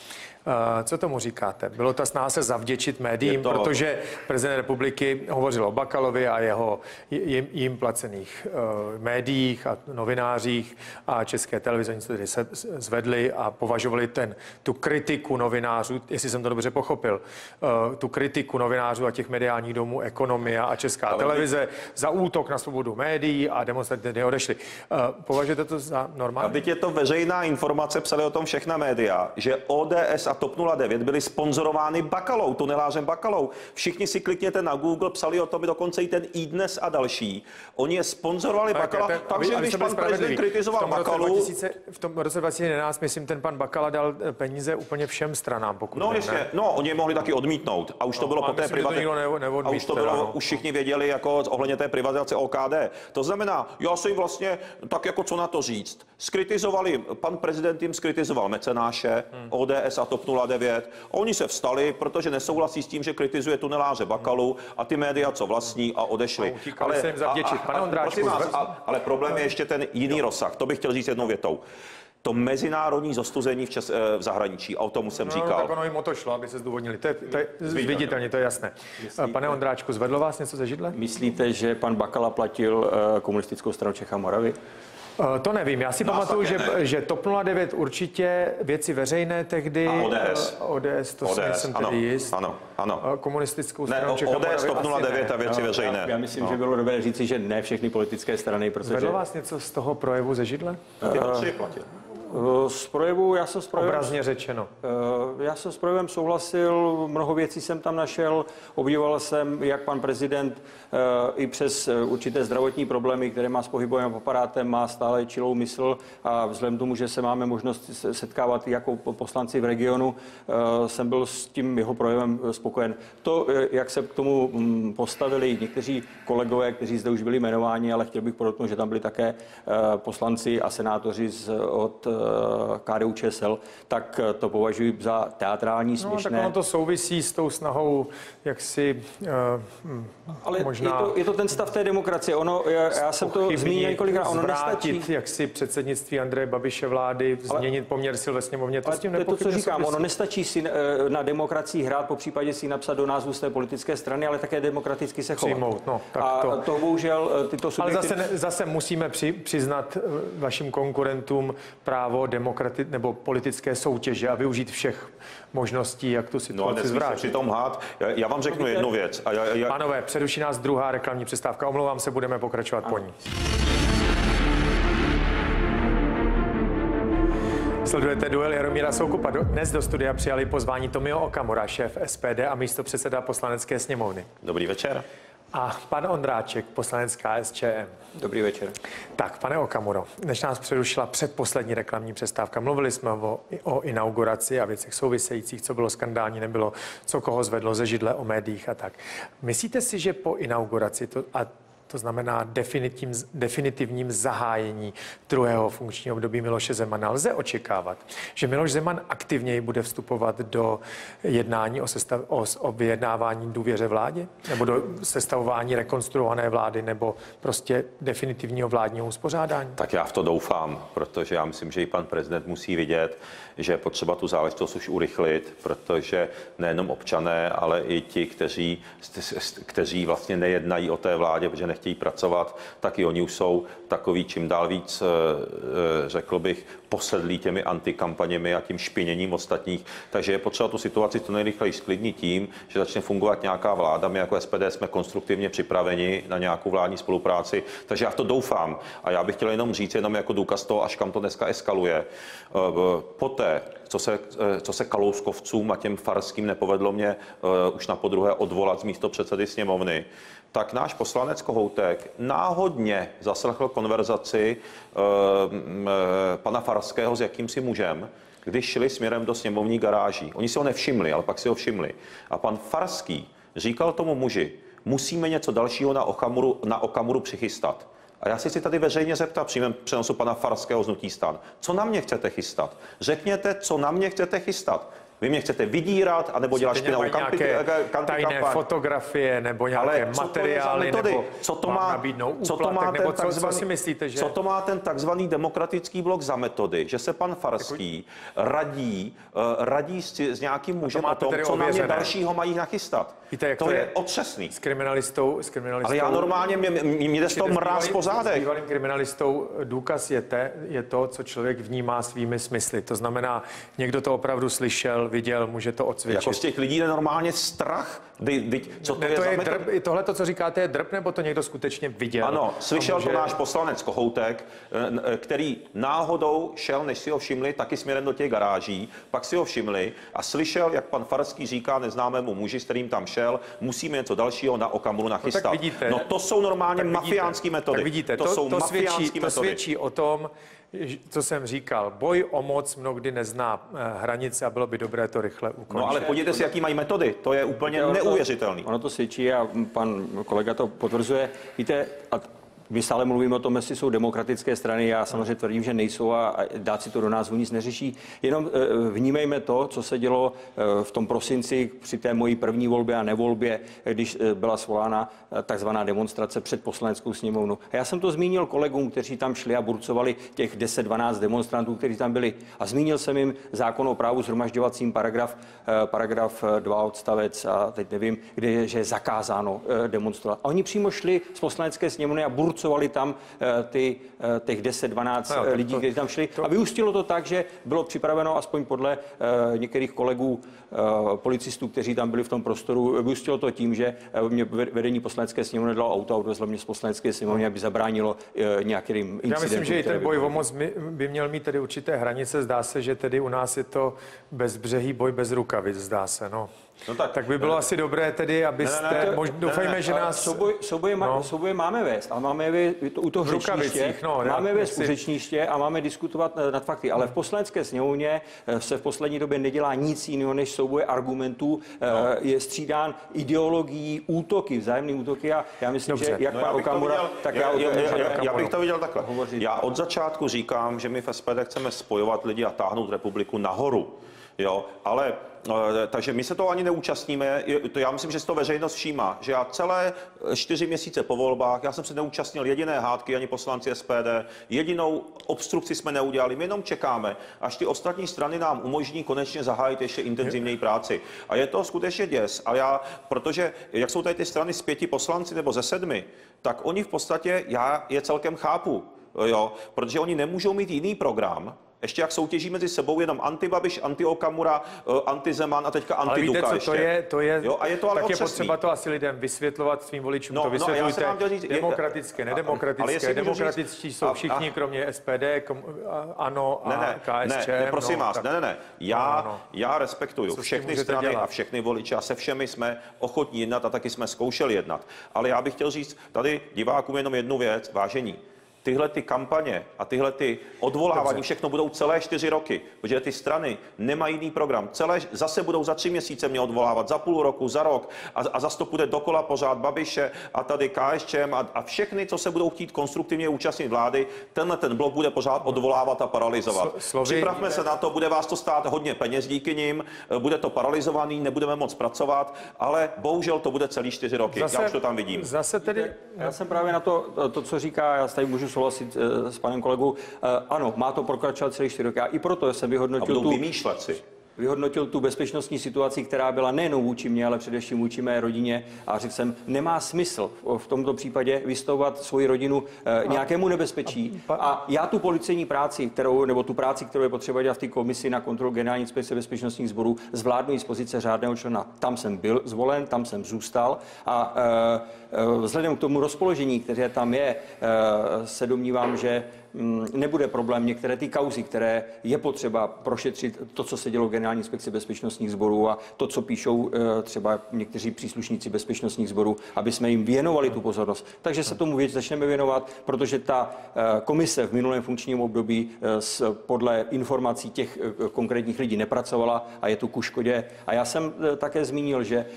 Co tomu říkáte? Bylo ta snaha se zavděčit médiím, to... protože prezident republiky hovořil o Bakalovi a jeho jim, jim placených uh, médiích a novinářích a České televize, oni se tedy se zvedli a považovali ten, tu kritiku novinářů, jestli jsem to dobře pochopil, uh, tu kritiku novinářů a těch mediálních domů, Ekonomia a Česká Ale televize by... za útok na svobodu médií a demonstranty odešli. Uh, považujete to za normální? A teď je to veřejná informace, psali o tom všechna média, že O D S a TOP nula devět byly sponzorovány Bakalou, tunelářem Bakalou. Všichni si klikněte na Google, psali o tom dokonce i ten iDnes a další. Oni je sponzorovali Bakala, takže když pan prezident kritizoval Bakalu... V tom roce dva tisíce jedenáct, myslím, ten pan Bakala dal peníze úplně všem stranám, pokud No, ne, ještě, ne? no, oni je mohli taky odmítnout. A už to no, bylo po té privatizaci. A už to bylo, no. už všichni věděli, jako ohledně té privatizace O K D. To znamená, já si vlastně tak jako co na to říct. Skritizovali, pan prezident jim skritizoval mecenáše, hmm. O D S a TOP nula devět. Oni se vstali, protože nesouhlasí s tím, že kritizuje tuneláře Bakalu a ty média, co vlastní, a odešli. A ale, se jim zavděčit. Pane Ondráčku, vás, a, ale problém je ještě ten jiný rozsah. To bych chtěl říct jednou větou. To mezinárodní zostuzení v, čes, v zahraničí, a o tom jsem no, říkal. Tak ono jim o to šlo, aby se zdůvodnili. To je, to je viditelně, to je jasné. Myslíte, Pane Ondráčku, zvedlo vás něco ze židle? Myslíte, že pan Bakala platil komunistickou stranu Čech a Moravy? To nevím, já si no, pamatuju, že, že TOP nula devět určitě věci veřejné tehdy... A O D S. O D S, to O D S, jsem ano, tedy jist. Ano, ano. Komunistickou stranu ne, Čech a O D S, Moravy TOP nula devět a věci no, veřejné. Já, já myslím, no. že bylo dobré říci, že ne všechny politické strany, protože... Zvedlo vás něco z toho projevu ze židle? Ty uh, platil. Z projevu, já jsem s projevem... Obrazně řečeno. Já jsem s projevem souhlasil, mnoho věcí jsem tam našel, obdivoval jsem, jak pan prezident i přes určité zdravotní problémy, které má s pohybovým aparátem, má stále čilou mysl a vzhledem k tomu, že se máme možnost setkávat jako poslanci v regionu, jsem byl s tím jeho projevem spokojen. To, jak se k tomu postavili někteří kolegové, kteří zde už byli jmenováni, ale chtěl bych podotknout, že tam byli také poslanci a senátoři z, od K D U Č S L, tak to považuji za teatrální, směšné. No, tak ono to souvisí s tou snahou, jak si uh, Ale možná... je to, je to ten stav té demokracie. Ono, já, já jsem to zmínil několikrát, ono nestačí. Jak si předsednictví Andreje Babiše vlády, ale, změnit poměr sil ve sněmovně, to s tím to je to, co říkám, souvisí. ono nestačí si na demokracii hrát, po případě si napsat do názvu z té politické strany, ale také demokraticky se chovat. Přijmout, no, tak a to... to bohužel tyto subjekty... Ale zase, zase musíme při, přiznat vašim konkurentům právo demokrati, nebo politické soutěže a využít všech možností, jak tu situaci no, zvrátit. Při tom hát. Já, já vám řeknu jednu věc. A já, já... Pánové, přeruší nás druhá reklamní přestávka. Omlouvám se, budeme pokračovat ano. po ní. Sledujete duel Jaromíra Soukupa. Dnes do studia přijali pozvání Tomio Okamura, šéf S P D a místopředseda Poslanecké sněmovny. Dobrý večer. A pan Ondráček, poslanec K S Č M. Dobrý večer. Tak, pane Okamuro, než nás přerušila předposlední reklamní přestávka, mluvili jsme o, o inauguraci a věcech souvisejících, co bylo skandální, nebylo, co koho zvedlo ze židle, o médiích a tak. Myslíte si, že po inauguraci, to, a to znamená definitivním, definitivním zahájení druhého funkčního období Miloše Zemana, lze očekávat, že Miloš Zeman aktivněji bude vstupovat do jednání o, sestav, o, o vyjednávání důvěře vládě, nebo do sestavování rekonstruované vlády, nebo prostě definitivního vládního uspořádání? Tak já v to doufám, protože já myslím, že i pan prezident musí vidět, že je potřeba tu záležitost už urychlit, protože nejenom občané, ale i ti, kteří, kteří vlastně nejednají o té vládě, protože nechtějí pracovat, tak i oni už jsou takový čím dál víc, řekl bych, posedlí těmi antikampaněmi a tím špiněním ostatních. Takže je potřeba tu situaci to nejrychleji sklidnit tím, že začne fungovat nějaká vláda. My jako S P D jsme konstruktivně připraveni na nějakou vládní spolupráci, takže já v to doufám. A já bych chtěl jenom říct, jenom jako důkaz toho, až kam to dneska eskaluje. Poté, co se, co se Kalouskovcům a těm Farským nepovedlo mě už na podruhé odvolat z místopředsedy sněmovny, tak náš poslanec Kohoutek náhodně zaslechl konverzaci e, e, pana Farského s jakýmsi mužem, když šli směrem do sněmovní garáží. Oni si ho nevšimli, ale pak si ho všimli. A pan Farský říkal tomu muži, musíme něco dalšího na Okamuru, na Okamuru přichystat. A já si chci tady veřejně zeptat přímém přenosu pana Farského z hnutí STAN. Co na mě chcete chystat? Řekněte, co na mě chcete chystat. Vy mě chcete vydírat, anebo dělat špinavou kampi, tajné fotografie nebo nějaké materiály, nebo co to má, co to má nebo ten co, takzvaný, co si myslíte, že... Co to má ten takzvaný demokratický blok za metody, že se pan Farský radí, uh, radí s, s nějakým mužem o tom, co na mě dalšího mají nachystat. Víte, jak to, to je, je otřesný. S kriminalistou, s kriminalistou... Ale já normálně, mě, mě jde z toho mráz po zádech. S bývalým kriminalistou důkaz je, te, je to, co člověk vnímá svými smysly. To znamená, někdo to opravdu slyšel, viděl, může to odsvědčit. Jako z těch lidí je normálně strach. Kdy, kdy, co to ne, je, to za je metod... drb, tohle, to, co říkáte, je drb, nebo to někdo skutečně viděl? Ano, slyšel může... to náš poslanec Kohoutek, který náhodou šel, než si ho všimli, taky směrem do těch garáží, pak si ho všimli a slyšel, jak pan Farský říká neznámému muži, s kterým tam šel, musíme něco dalšího na Okamuru nachystat. No, tak vidíte, no to jsou normálně mafiánské metody. Tak vidíte, to, to, jsou to, mafiánské svědčí, metody. To svědčí o tom, co jsem říkal. Boj o moc mnohdy nezná hranice a bylo by dobré to rychle ukončit. No ale podívejte si, jaký mají metody. To je úplně ono neuvěřitelný. To, ono to svědčí a pan kolega to potvrzuje. Víte, a my stále mluvíme o tom, jestli jsou demokratické strany. Já samozřejmě tvrdím, že nejsou a dát si to do názvu nic neřeší. Jenom vnímejme to, co se dělo v tom prosinci při té mojí první volbě a nevolbě, když byla svolána takzvaná demonstrace před poslaneckou sněmovnu. A já jsem to zmínil kolegům, kteří tam šli a burcovali těch deset dvanáct demonstrantů, kteří tam byli. A zmínil jsem jim zákon o právu shromažďovacím paragraf, paragraf dva odstavec a teď nevím, kde je, že je zakázáno demonstrovat. A oni přímo šli z poslanecké sněmovny a burcovali tam ty, těch deset dvanáct no, lidí, kteří tam šli. To... A vyústilo to tak, že bylo připraveno, aspoň podle uh, některých kolegů uh, policistů, kteří tam byli v tom prostoru, vyústilo to tím, že uh, mě vedení poslanecké sněmovny dalo auto a odvezlo mě z poslanecké sněmovny, aby zabránilo uh, nějakým incidentům. Já myslím, že i ten boj o moc by měl mít tedy určité hranice. Zdá se, že tedy u nás je to bezbřehý boj bez rukavic, zdá se, no. No tak, tak by bylo ne, asi dobré tedy, abyste, ne, ne, ne, možná, doufejme, ne, ne, že nás... Souboj, souboje, no. souboje máme vést, ale máme je u toho řečniště, no, máme je vést u řečniště a máme diskutovat nad fakty, ale v poslanecké sněmovně se v poslední době nedělá nic jiného, než souboje argumentů, no. Je střídán ideologií, útoky, vzájemné útoky a já myslím, Dobře. že jak no, pan Okamura, tak já, já, já, já, já bych to viděl takhle. Hovořit. Já od začátku říkám, že my v S P D chceme spojovat lidi a táhnout republiku nahoru. Jo, ale takže my se toho ani neúčastníme. Já myslím, že si to veřejnost všímá, že já celé čtyři měsíce po volbách, já jsem se neúčastnil jediné hádky, ani poslanci S P D, jedinou obstrukci jsme neudělali, my jenom čekáme, až ty ostatní strany nám umožní konečně zahájit ještě intenzivněji práci. A je to skutečně děs. A já, protože jak jsou tady ty strany z pěti poslanci nebo ze sedmi, tak oni v podstatě, já je celkem chápu, jo, protože oni nemůžou mít jiný program, ještě jak soutěží mezi sebou jenom anti-Babiš, anti-Okamura, anti-Zeman a teďka anti-Duka. Ale víte, co ještě. to je? To je, jo, a je to ale tak otřesný. Je potřeba to asi lidem vysvětlovat, svým voličům no, to vysvětlujte. No, já říct, demokratické, nedemokratické. Demokratičtí jsou všichni, a, kromě S P D, kom, ANO a ne, ne, K S Č M. Ne, ne, prosím no, vás, tak, ne, ne, ne. Já, no, no. já respektuju všechny strany dělat? a všechny voliče a se všemi jsme ochotní jednat a taky jsme zkoušeli jednat. Ale já bych chtěl říct tady divákům jenom jednu věc, vážení. Tyhle ty kampaně a tyhle ty odvolávání, Dobře. všechno budou celé čtyři roky, protože ty strany nemají jiný program. Celé, zase budou za tři měsíce mě odvolávat, za půl roku, za rok a, a zase to půjde dokola pořád Babiše a tady K S Č M a, a všechny, co se budou chtít konstruktivně účastnit vlády, tenhle ten blok bude pořád odvolávat a paralyzovat. Slovy... Připravme se na to, bude vás to stát hodně peněz díky nim, bude to paralizovaný, nebudeme moc pracovat, ale bohužel to bude celý čtyři roky. Zase, já už to tam vidím. Zase tedy... Já jsem právě na to, to, co říká, já tady můžu souhlasit uh, s panem kolegou. Uh, ano, má to pokračovat celý čtyři roky. A i proto jsem vyhodnotil tu, vymýšlet si. vyhodnotil tu bezpečnostní situaci, která byla nejenom vůči mně, ale především vůči mé rodině. A řekl jsem, nemá smysl v tomto případě vystavovat svoji rodinu uh, nějakému nebezpečí. A já tu policejní práci, kterou, nebo tu práci, kterou je potřeba dělat v té komisi na kontrolu Generální inspekce bezpečnostních sborů, zvládnu z pozice řádného člena. Tam jsem byl zvolen, tam jsem zůstal a uh, vzhledem k tomu rozpoložení, které tam je, se domnívám, že nebude problém některé ty kauzy, které je potřeba prošetřit, to, co se dělo v Generální inspekci bezpečnostních sborů a to, co píšou třeba někteří příslušníci bezpečnostních sborů, aby jsme jim věnovali tu pozornost. Takže se tomu věc začneme věnovat, protože ta komise v minulém funkčním období podle informací těch konkrétních lidí nepracovala a je tu ku škodě. A já jsem také zmínil, že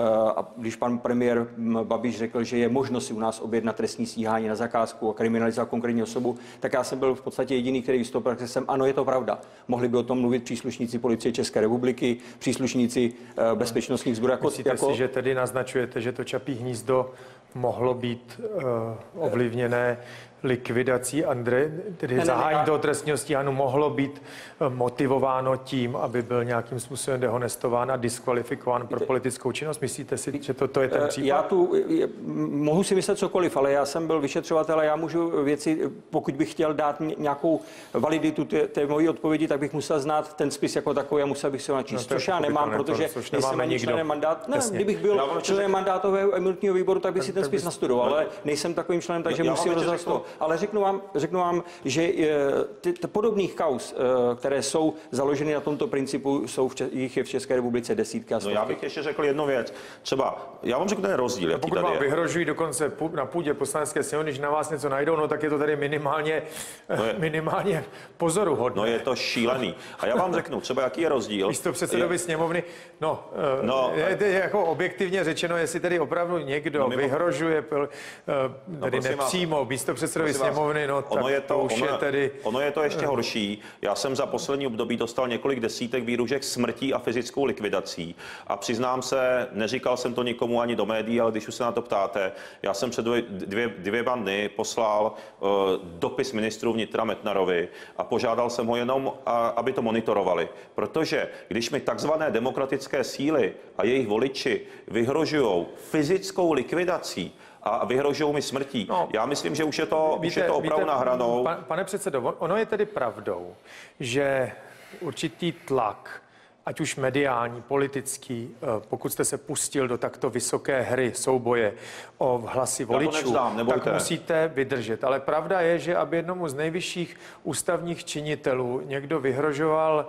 když pan premiér Babiš řekl, že je možno si u nás objednat trestní stíhání na zakázku a kriminalizovat konkrétní osobu, tak já jsem byl v podstatě jediný, který vystoupil, že jsem, ano, je to pravda. Mohli by o tom mluvit příslušníci Policie České České republiky, příslušníci bezpečnostních sborů. Jako, Myslíte jako... si, že tedy naznačujete, že to Čapí hnízdo mohlo být uh, ovlivněné likvidací Andreje, tedy ne, zahájení ne, já... toho trestního stíhání mohlo být motivováno tím, aby byl nějakým způsobem dehonestován a diskvalifikován pro politickou činnost? Myslíte si, že to, to je ten případ? Já tu mohu si myslet cokoliv, ale já jsem byl vyšetřovatel a já můžu věci, pokud bych chtěl dát nějakou validitu té, té mojí odpovědi, tak bych musel znát ten spis jako takový a musel bych se ho načíst, no, což já nemám, protože nejsem ani členem mandát. Ne, kdybych byl členem mandátového imunitního výboru, tak bych si ten spis nastudoval, ale nejsem takovým členem, takže musím rozhodnout to. Ale řeknu vám, řeknu vám, že ty, ty podobných kauz, které jsou založeny na tomto principu, jsou v, jich je v České republice desítky a stovky. No já bych ještě řekl jednu věc. Třeba, já vám řeknu ten rozdíl, jaký pokud tady vám je. vyhrožují dokonce na půdě Poslanecké sněmovny, když na vás něco najdou, no tak je to tady minimálně, no je, minimálně pozoruhodné. No je to šílený. A já vám řeknu, třeba jaký je rozdíl. Místopředsedovi sněmovny, no, no je, je jako objektivně řečeno, jestli tedy opravdu někdo no, vyhrožuje, tedy no, nepřímo místopředsedovi sněmovny, no ono tak je to, to už ono, je tedy... Ono je to ještě horší. Já jsem za poslední období dostal několik desítek výhružek smrtí a fyzickou likvidací. A přiznám se, neříkal jsem to nikomu ani do médií, ale když už se na to ptáte, já jsem před dvě, dvěma dny poslal uh, dopis ministru vnitra Metnarovi a požádal jsem ho jenom, a, aby to monitorovali. Protože když mi takzvané demokratické síly a jejich voliči vyhrožují fyzickou likvidací, a vyhrožují mi smrtí. No, já myslím, že už je to, víte, už je to opravdu víte, na hranou. Pan, pane předsedo, ono je tedy pravdou, že určitý tlak, ať už mediální, politický, pokud jste se pustil do takto vysoké hry, souboje o hlasy voličů, nevzdám, tak musíte vydržet. Ale pravda je, že aby jednomu z nejvyšších ústavních činitelů někdo vyhrožoval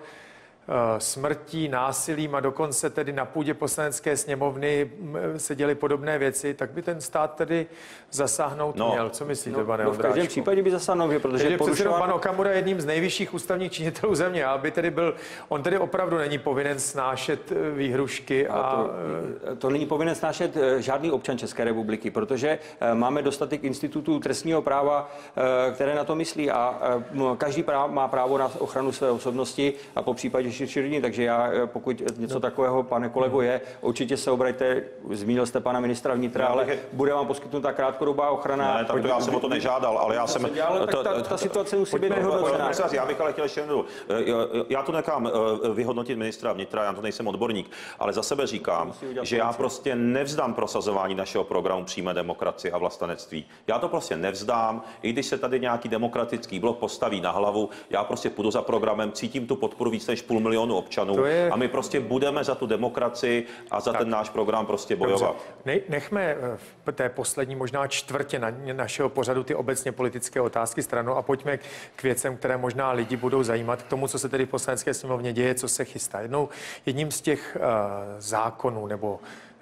smrtí, násilím a dokonce tedy na půdě Poslanecké sněmovny se děly podobné věci, tak by ten stát tedy zasáhnout no, měl. Co myslíte, no, pane no, v každém případě by zasáhnout, protože Takže porušován... pan Okamura je jedním z nejvyšších ústavních činitelů země, aby tedy byl, on tedy opravdu není povinen snášet výhrušky a... To, to není povinen snášet žádný občan České republiky, protože máme dostatek institutů trestního práva, které na to myslí a každý práv má právo na ochranu své osobnosti a po případě širší rodiny, takže já, pokud něco no. takového, pane kolego, je, určitě se obraťte, zmínil jste pana ministra vnitra, no, ale je... bude vám poskytnuta krátkodobá ochrana. Ne, tak to já jsem o to nežádal, ale já jsem... Dělal, to, ta, ta situace musí být vyhodnocená. Já bych ale chtěl ještě jednou. Já to nechám vyhodnotit ministra vnitra, já to nejsem odborník, ale za sebe říkám, že já prostě nevzdám prosazování našeho programu přímé demokracie a vlastenectví. Já to prostě nevzdám, i když se tady nějaký demokratický blok postaví na hlavu, já prostě půjdu za programem, cítím tu podporu víc než půl milionu občanů je... a my prostě budeme za tu demokracii a za tak. ten náš program prostě bojovat. Ne, nechme v té poslední možná čtvrtě na, našeho pořadu ty obecně politické otázky stranou a pojďme k věcem, které možná lidi budou zajímat, k tomu, co se tedy v Poslanecké sněmovně děje, co se chystá. Jednou, jedním z těch uh, zákonů nebo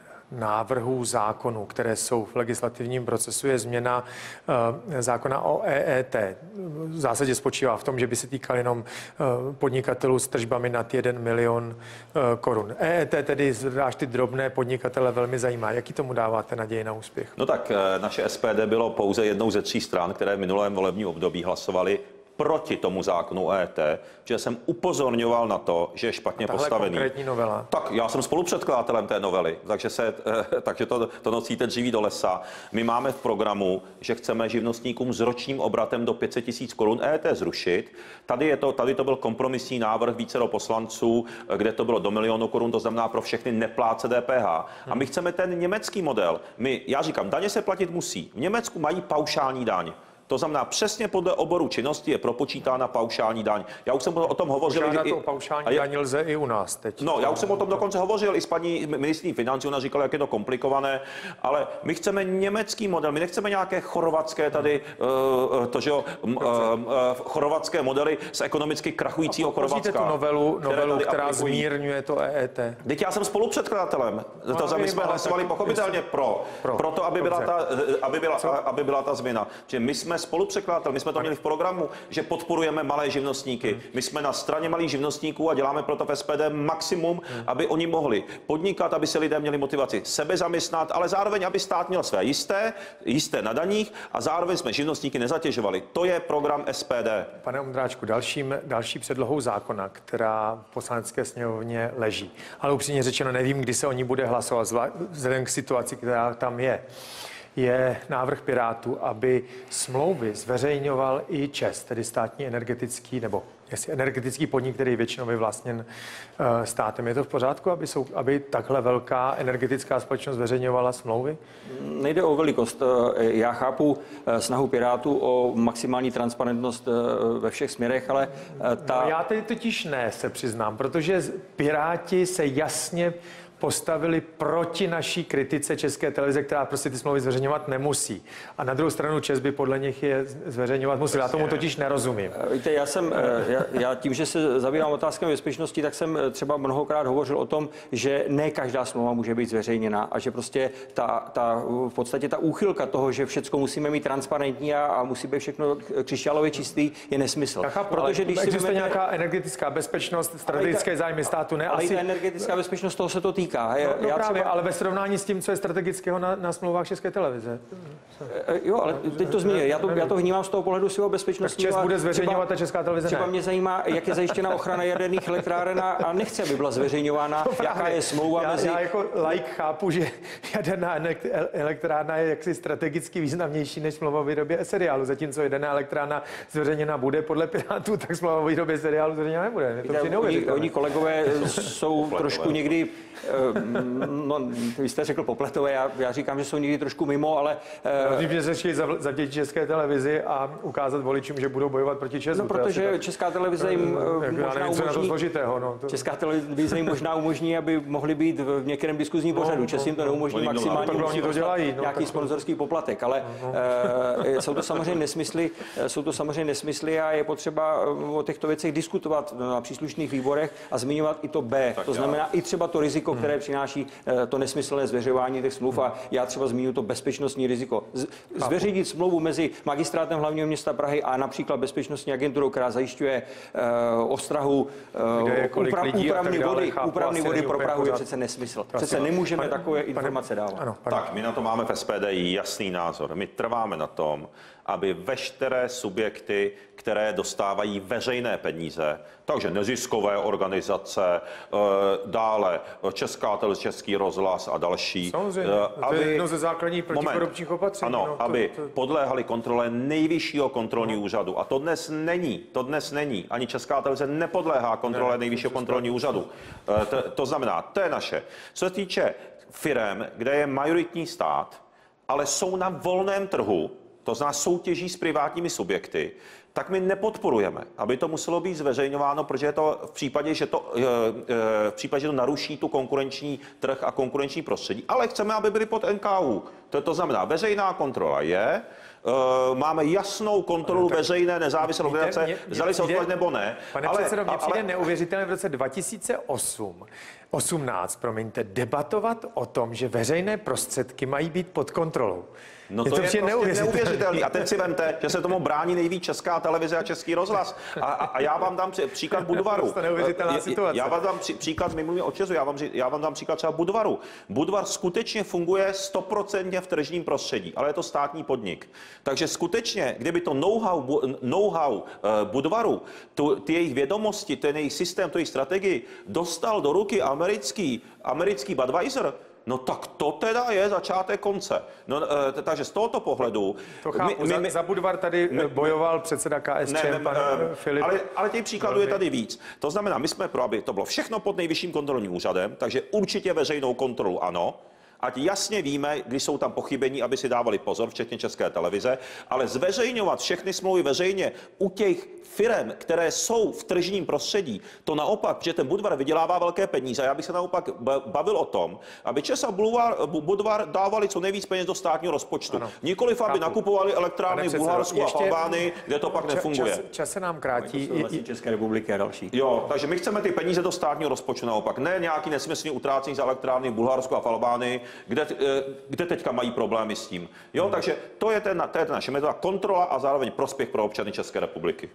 návrhů zákonů, které jsou v legislativním procesu, je změna uh, zákona o E E T. V zásadě spočívá v tom, že by se týkal jenom uh, podnikatelů s tržbami nad jeden milion uh, korun. E E T tedy zvlášť ty drobné podnikatele velmi zajímá. Jaký tomu dáváte naději na úspěch? No tak naše S P D bylo pouze jednou ze tří stran, které v minulém volebním období hlasovali proti tomu zákonu E E T, že jsem upozorňoval na to, že je špatně tahle postavený. Konkrétní novela. Tak já jsem spolupředkladatelem té novely, takže, se, takže to, to nosíte dříví do lesa. My máme v programu, že chceme živnostníkům s ročním obratem do pět set tisíc korun E E T zrušit. Tady, je to, tady to byl kompromisní návrh vícero poslanců, kde to bylo do milionu korun, to znamená pro všechny nepláce D P H. A my chceme ten německý model. My, já říkám, daně se platit musí. V Německu mají paušální daň. To znamená, přesně podle oboru činnosti je propočítána paušální daň. Já už jsem o tom hovořil. Požádat o paušální daň lze i u nás teď. No, já už jsem o tom dokonce hovořil i s paní ministryní financí, ona říkala, jak je to komplikované, ale my chceme německý model, my nechceme nějaké chorvatské tady, uh, to, že jo, uh, uh, chorvatské modely z ekonomicky krachujícího Chorvatska. tu novelu, novelu která aplikují. Zmírňuje to E E T. Teď já jsem spolupředkladatelem. No, to my jsme hlasovali pochopitelně pro, pro, pro to, aby byla, ta, aby, byla, aby byla ta změna. Že my jsme jsme spolupřekladatel, my jsme to měli v programu, že podporujeme malé živnostníky. My jsme na straně malých živnostníků a děláme proto v S P D maximum, aby oni mohli podnikat, aby se lidé měli motivaci sebe zaměstnat, ale zároveň, aby stát měl své jisté, jisté na daních a zároveň jsme živnostníky nezatěžovali. To je program S P D. Pane Ondráčku, dalším, další předlohou zákona, která v Poslanecké sněmovně leží, ale upřímně řečeno nevím, kdy se o ní bude hlasovat, vzhledem k situaci, která tam je, je návrh Pirátů, aby smlouvy zveřejňoval i ČEZ, tedy státní energetický nebo jestli energetický podnik, který je většinou vyvlastněn uh, státem. Je to v pořádku, aby, jsou, aby takhle velká energetická společnost zveřejňovala smlouvy? Nejde o velikost. Já chápu snahu Pirátů o maximální transparentnost ve všech směrech, ale ta... No, já tedy totiž ne, se přiznám, protože Piráti se jasně postavili proti naší kritice České televize, která prostě ty smlouvy zveřejňovat nemusí. A na druhou stranu ČEZ by podle nich je zveřejňovat musí. Já tomu totiž nerozumím. Víte, já jsem, já, já tím, že se zabývám otázkami bezpečnosti, tak jsem třeba mnohokrát hovořil o tom, že ne každá smlouva může být zveřejněna a že prostě ta, ta v podstatě ta úchylka toho, že všechno musíme mít transparentní a, a musí být všechno křišťálově čistý, je nesmysl. Chápu, protože když existuje vymete... nějaká energetická bezpečnost, strategické zájmy státu, ne? Ale asi... ta energetická bezpečnost, toho se to týká. No, no já právě, třeba... ale ve srovnání s tím, co je strategického na, na smlouvách České televize. Jo, ale teď to zmíní. Já to, já to vnímám z toho pohledu svého bezpečnostního. Tak ČEZ bude zveřejňovat a Česká televize třeba ne. mě zajímá, jak je zajištěna ochrana jaderných elektráren a nechce, aby byla zveřejňována, jaká je smlouva já, mezi... Já jako laik chápu, že jaderná elektrárna je jaksi strategicky významnější než smlouva o výrobě seriálu, zatímco jaderná elektrárna zveřejněna bude podle Pirátů, tak smlouva o výrobě seriálu zveřejněna nebude. To Víte, oni, oni kolegové jsou trošku někdy, no, vy jste řekl popletové, já, já říkám, že jsou někdy trošku mimo, ale... Rozumím, že se chtějí zavděčit České televizi a ukázat voličům, že budou bojovat proti ČEZu. No, protože tak... Česká televize jim možná nevím, umožní... to složitého, no, to... Česká televize jim možná umožní, aby mohli být v některém diskuzním pořadu. No, Čes jim to neumožní no, maximálně. No, oni to dělají. No, nějaký sponzorský poplatek, ale no, no. jsou to samozřejmě nesmysly, jsou to samozřejmě nesmysly a je potřeba o těchto věcech diskutovat na příslušných výborech a zmiňovat i to B. Tak to znamená já. i třeba to riziko, hmm. které přináší to nesmyslné zveřejňování těch smluv a já třeba zmíním to bezpečnostní riziko. Zveřejnit smlouvu mezi Magistrátem hlavního města Prahy a například bezpečnostní agenturou, která zajišťuje uh, ostrahu uh, úprav, úpravní vody, úpravní vody pro Prahu, je přece nesmysl. Přece nemůžeme pane, takové informace dávat. Ano, tak, my na to máme v S P D jasný názor. My trváme na tom, aby veškeré subjekty, které dostávají veřejné peníze, takže neziskové organizace, dále Česká televize, Český rozhlas a další. Samozřejmě, aby, to je jedno ze základních protikorupčních opatření. Ano, no, to, aby to... podléhali kontrole nejvyššího kontrolního no. úřadu. A to dnes není. To dnes není. Ani Česká televize nepodléhá kontrole ne, nejvyššího kontrolního úřadu. To, to znamená, to je naše. Co se týče firem, kde je majoritní stát, ale jsou na volném trhu, to znamená soutěží s privátními subjekty, tak my nepodporujeme, aby to muselo být zveřejňováno, protože je to v případě, že to, v případě, že to naruší tu konkurenční trh a konkurenční prostředí. Ale chceme, aby byly pod N K U. To, to znamená, veřejná kontrola je, máme jasnou kontrolu tak veřejné nezávislé organizace, zdali se odpověď nebo ne. Pane ale, předsedo, mně přijde ale... neuvěřitelné v roce dva tisíce osm, osmnáct, promiňte, debatovat o tom, že veřejné prostředky mají být pod kontrolou. No je to, to je prostě neuvěřitelný. neuvěřitelný. A teď si vemte, že se tomu brání nejvíc Česká televize a Český rozhlas. A, a, a já vám dám příklad Budvaru. To je neuvěřitelná situace. Já vám dám příklad, my mluvíme o ČEZu, já vám, já vám dám příklad třeba Budvaru. Budvar skutečně funguje stoprocentně v tržním prostředí, ale je to státní podnik. Takže skutečně, kdyby to know-how, know-how Budvaru, tu, ty jejich vědomosti, ten jejich systém, tu jejich strategii dostal do ruky americký, americký Budweiser, no tak to teda je začátek konce. No, e, takže z tohoto pohledu... To chápu, my, my, za, za Budvar tady my, bojoval předseda K S Č, pan e, Filip. Ale, ale těch příkladů je tady víc. To znamená, my jsme pro, aby to bylo všechno pod nejvyšším kontrolním úřadem, takže určitě veřejnou kontrolu ano. Ať jasně víme, když jsou tam pochybení, aby si dávali pozor, včetně České televize, ale zveřejňovat všechny smlouvy veřejně u těch firem, které jsou v tržním prostředí, to naopak, protože ten Budvar vydělává velké peníze. Já bych se naopak bavil o tom, aby ČEZ a Budvar dávali co nejvíc peněz do státního rozpočtu. Ano. Nikoliv, aby nakupovali elektrárny v Bulharsku a v Albánii, kde to pak nefunguje. Čas, čas se nám krátí. I České republiky a další. Jo, takže my chceme ty peníze do státního rozpočtu naopak. Ne nějaký nesmyslný utrácení za elektrárny v Bulharsku a v Albánii, kde, kde teďka mají problémy s tím. Jo, takže to je, ten, to je ten naše metoda, kontrola a zároveň prospěch pro občany České republiky.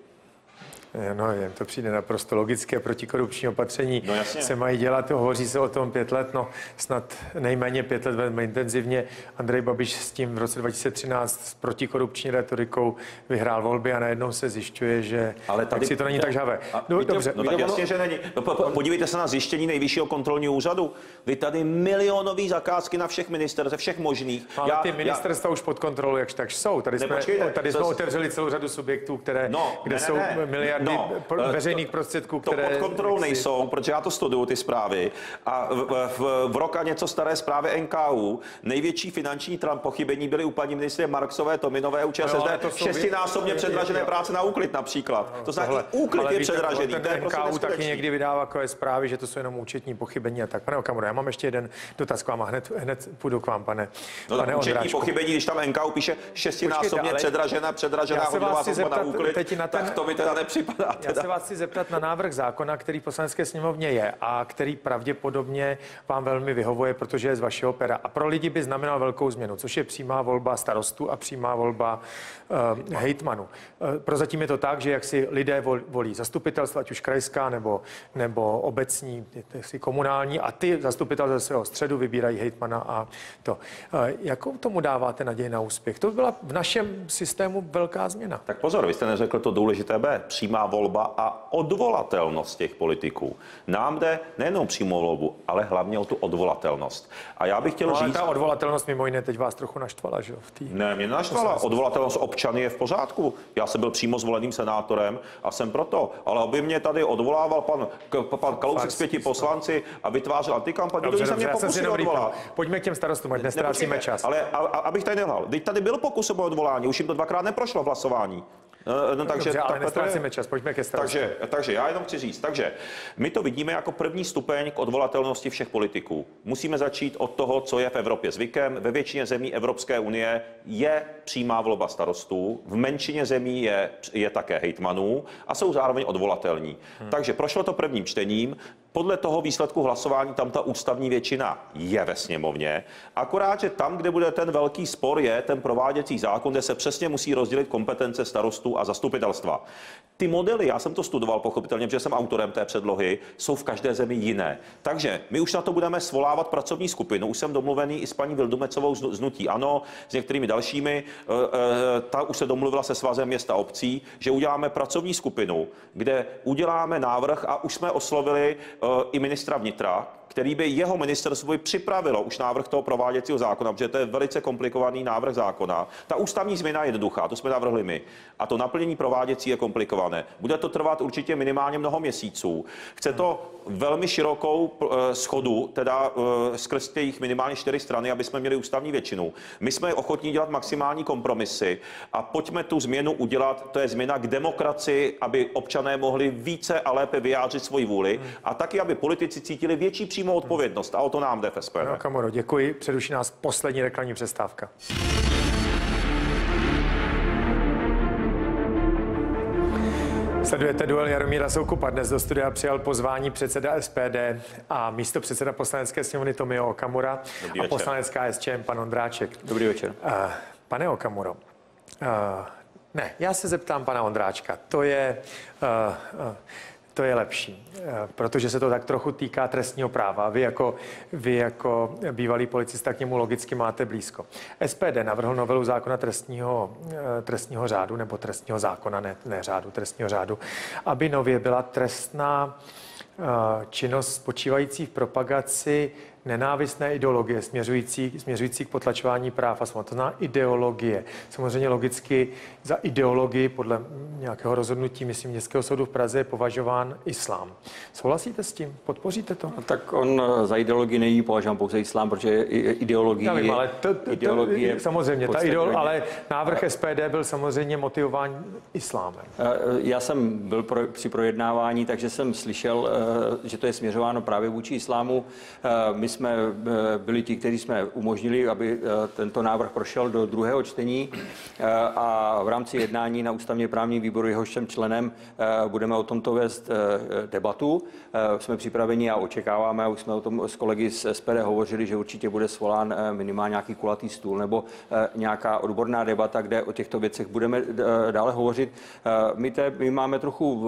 No, jen to přijde naprosto logické. Protikorupční opatření no, se mají dělat. Hovoří se o tom pět let, no snad nejméně pět let velmi intenzivně. Andrej Babiš s tím v roce dva tisíce třináct s protikorupční retorikou vyhrál volby a najednou se zjišťuje, že ale tady si to není tak žhavé. No, dobře. No, tak jasně, že není. No, podívejte se na zjištění Nejvyššího kontrolního úřadu. Vy tady milionový zakázky na všech ministerstvech, ze všech možných. Ale já, ty ministerstva já... už pod kontrolou jakž tak jsou. Tady jsme, ne, tady jsme to... otevřeli celou řadu subjektů, které, no, kde ne, ne, jsou ne. miliardy no, veřejných prostředků, které... To pod kontrolou si... nejsou, protože já to studuju, ty zprávy. A v, v, v rok a něco staré zprávy N K U největší finanční pochybení byly u paní ministry Marksové, Tominové, U ČSSD, no, šestinásobně předražené práce na úklid například. No, to znamená, i úklid je předražený. Ten N K U taky někdy vydává takové zprávy, že to jsou jenom účetní pochybení a tak. Pane Okamuro, já mám ještě jeden dotaz k vám a hned, hned půjdu k vám, pane. No tak účetní pochybení, když tam N K U píše šestinásobně předražená, předražená hodová sazba na úklid, na ten... tak to mi teda nepřipadá. Teda. Já se vás chci zeptat na návrh zákona, který v Poslanecké sněmovně je a který pravděpodobně vám velmi vyhovuje, protože je z vašeho pera. A pro lidi by znamenal velkou změnu, což je přímá volba starostů a přímá volba uh, hejtmanů. Uh, prozatím je to tak, že jak si lidé volí zastupitelstva, ať už krajská nebo, nebo obecní, si komunální, a ty zastupitelé ze svého středu vybírají hejtmana a to. Uh, jakou tomu dáváte naději na úspěch? To by byla v našem systému velká změna. Tak pozor, vy jste neřekl to důležité B. Přímá volba a odvolatelnost těch politiků. Nám jde nejenom přímou volbu, ale hlavně o tu odvolatelnost. A já bych chtěl no, ale říct... ta odvolatelnost mimo jiné teď vás trochu naštvala, že jo? Ne, mě naštvala. Odvolatelnost občany je v pořádku. Já jsem byl přímo zvoleným senátorem a jsem proto. Ale aby mě tady odvolával pan, pan Kalousek s pěti poslanci a vytvářel antikampaň, kdo se mě pokusili odvolat. Pojďme k těm starostům, ať nestrácíme čas. Ale a, a, abych tady nelhal. Teď tady byl pokus o odvolání, už jim to dvakrát neprošlo v hlasování. No, takže dobře, ale nestrácíme čas, pojďme ke starostům. Takže, takže já jenom chci říct, takže my to vidíme jako první stupeň k odvolatelnosti všech politiků. Musíme začít od toho, co je v Evropě zvykem. Ve většině zemí Evropské unie je přímá volba starostů, v menšině zemí je, je také hejtmanů a jsou zároveň odvolatelní. Hmm. Takže prošlo to prvním čtením. Podle toho výsledku hlasování tam ta ústavní většina je ve sněmovně. Akorát, že tam, kde bude ten velký spor, je ten prováděcí zákon, kde se přesně musí rozdělit kompetence starostů a zastupitelstva. Ty modely, já jsem to studoval pochopitelně, protože jsem autorem té předlohy, jsou v každé zemi jiné. Takže my už na to budeme svolávat pracovní skupinu. Už jsem domluvený i s paní Vildumecovou z Hnutí ANO, s některými dalšími. Ta už se domluvila se Svazem měst a obcí, že uděláme pracovní skupinu, kde uděláme návrh a už jsme oslovili i ministra vnitra, který by jeho ministerstvo připravilo už návrh toho prováděcího zákona, protože to je velice komplikovaný návrh zákona. Ta ústavní změna je jednoduchá, to jsme navrhli my. A to naplnění prováděcí je komplikované. Bude to trvat určitě minimálně mnoho měsíců. Chce to velmi širokou shodu, teda skrz těch minimálně čtyři strany, aby jsme měli ústavní většinu. My jsme ochotní dělat maximální kompromisy a pojďme tu změnu udělat, to je změna k demokracii, aby občané mohli více a lépe vyjádřit svoji vůli a taky, aby politici cítili větší přímou odpovědnost. A o to nám jde v S P D. No, Okamuro, děkuji. Přeruší nás poslední reklamní přestávka. Sledujete duel Jaromíra Soukupa. Dnes do studia přijal pozvání předseda S P D a místo předseda Poslanecké sněmovny Tomio Okamura a poslanec K S Č M pan Ondráček. Dobrý večer. Uh, pane Okamuro, uh, ne, já se zeptám pana Ondráčka. To je... Uh, uh, To je lepší, protože se to tak trochu týká trestního práva. Vy jako, vy jako bývalý policista k němu logicky máte blízko. S P D navrhl novelu zákona trestního, trestního řádu, nebo trestního zákona, ne, ne řádu, trestního řádu, aby nově byla trestná činnost spočívající v propagaci nenávistné ideologie směřující, směřující k potlačování práv a svobod. To znamená ideologie. Samozřejmě logicky za ideologii podle nějakého rozhodnutí, myslím, Městského soudu v Praze je považován islám. Souhlasíte s tím? Podpoříte to? No, tak on za ideologii není považován pouze islám, protože ideologie Já vím, ale to, to, ideologie to, samozřejmě, ta ideolo, ale návrh S P D byl samozřejmě motivován islámem. Já jsem byl pro, při projednávání, takže jsem slyšel, že to je směřováno právě vůči islámu. My jsme byli ti, kteří jsme umožnili, aby tento návrh prošel do druhého čtení a v rámci jednání na ústavně právním výboru, jehož jsem členem, budeme o tomto vést debatu. Jsme připraveni a očekáváme, už jsme o tom s kolegy z S P D hovořili, že určitě bude svolán minimálně nějaký kulatý stůl nebo nějaká odborná debata, kde o těchto věcech budeme dále hovořit. My, te, my máme trochu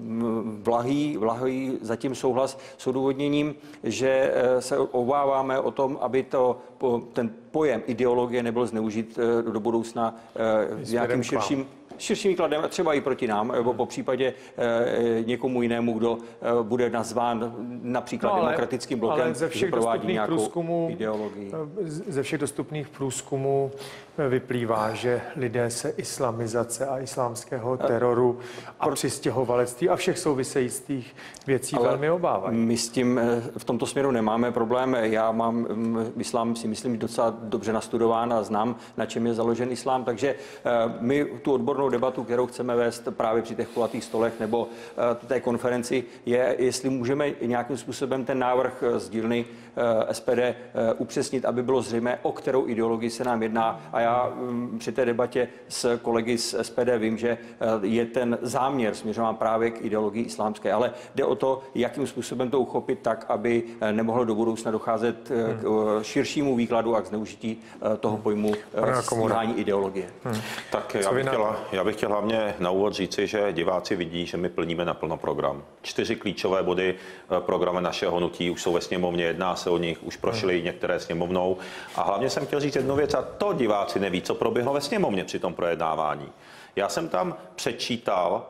vlahý, vlahý zatím souhlas s odůvodněním, že se obáváme o tom, aby to, ten pojem ideologie nebyl zneužit do budoucna nějakým širším širším výkladem, třeba i proti nám, nebo po případě e, někomu jinému, kdo e, bude nazván například no, ale, demokratickým blokem, ale ze všech dostupných průzkumů, ideologii. Ze všech dostupných průzkumů vyplývá, že lidé se islamizace a islámského teroru a Pro... přistěhovalectví a všech souvisejících věcí ale velmi obávají. My s tím v tomto směru nemáme problém. Já mám islám, si myslím, docela dobře nastudován a znám, na čem je založen islám, takže my tu odbornou debatu, kterou chceme vést právě při těch kulatých stolech nebo uh, té konferenci, je, jestli můžeme nějakým způsobem ten návrh z dílny uh, S P D uh, upřesnit, aby bylo zřejmé, o kterou ideologii se nám jedná. A já um, při té debatě s kolegy z S P D vím, že uh, je ten záměr směřován právě k ideologii islámské, ale jde o to, jakým způsobem to uchopit tak, aby uh, nemohlo do budoucna docházet uh, k uh, širšímu výkladu a k zneužití uh, toho pojmu uh, stíhání ideologie. Hmm. Tak já bych chtěla, Já bych chtěl hlavně na úvod říci, že diváci vidí, že my plníme naplno program. Čtyři klíčové body programu našeho hnutí už jsou ve sněmovně, jedná se o nich, už prošly některé sněmovnou. A hlavně jsem chtěl říct jednu věc, a to diváci neví, co proběhlo ve sněmovně při tom projednávání. Já jsem tam přečítal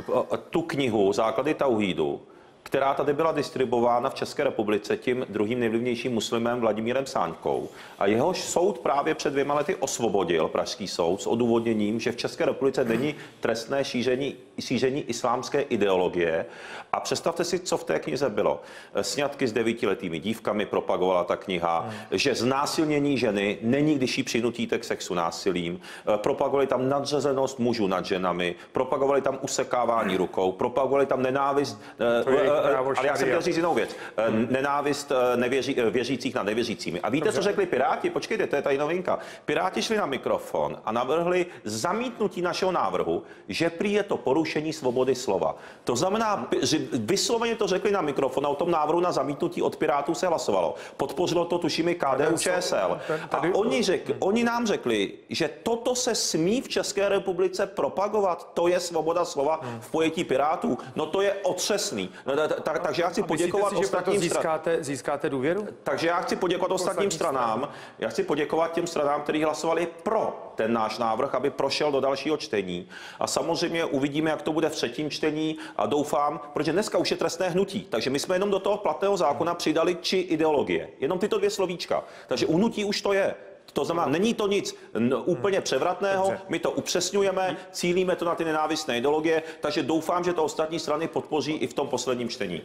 tu knihu Základy tauhídu, která tady byla distribuována v České republice tím druhým nejvlivnějším muslimem Vladimírem Sáňkou. A jehož soud právě před dvěma lety osvobodil, pražský soud, s odůvodněním, že v České republice není trestné šíření, šíření islámské ideologie. A představte si, co v té knize bylo. Sňatky s devítiletými dívkami propagovala ta kniha, hmm. že znásilnění ženy není, když jí přinutíte k sexu násilím. Propagovali tam nadřazenost mužů nad ženami, propagovali tam usekávání rukou, propagovali tam nenávist. Ale já jsem chtěl říct jinou věc. Hmm. Nenávist nevěří, věřících nad nevěřícími. A víte, Dobře. co řekli Piráti? Počkejte, to je tady novinka. Piráti šli na mikrofon a navrhli zamítnutí našeho návrhu, že prý je to porušení svobody slova. To znamená, že vysloveně to řekli na mikrofon a o tom návrhu na zamítnutí od Pirátů se hlasovalo. Podpořilo to tuším i K D U Č S L. A oni, řekli, oni nám řekli, že toto se smí v České republice propagovat. To je svoboda slova v pojetí Pirátů. No to je otřesný. Tak, takže já chci poděkovat si, ostatním získáte, získáte důvěru? Takže já chci poděkovat ostatním stranám. Já chci poděkovat těm stranám, kteří hlasovali pro ten náš návrh, aby prošel do dalšího čtení. A samozřejmě uvidíme, jak to bude v třetím čtení a doufám, protože dneska už je trestné hnutí. Takže my jsme jenom do toho platného zákona přidali či ideologie. Jenom tyto dvě slovíčka. Takže u hnutí už to je. To znamená, není to nic úplně převratného, Dobře. my to upřesňujeme, cílíme to na ty nenávistné ideologie, takže doufám, že to ostatní strany podpoří i v tom posledním čtení.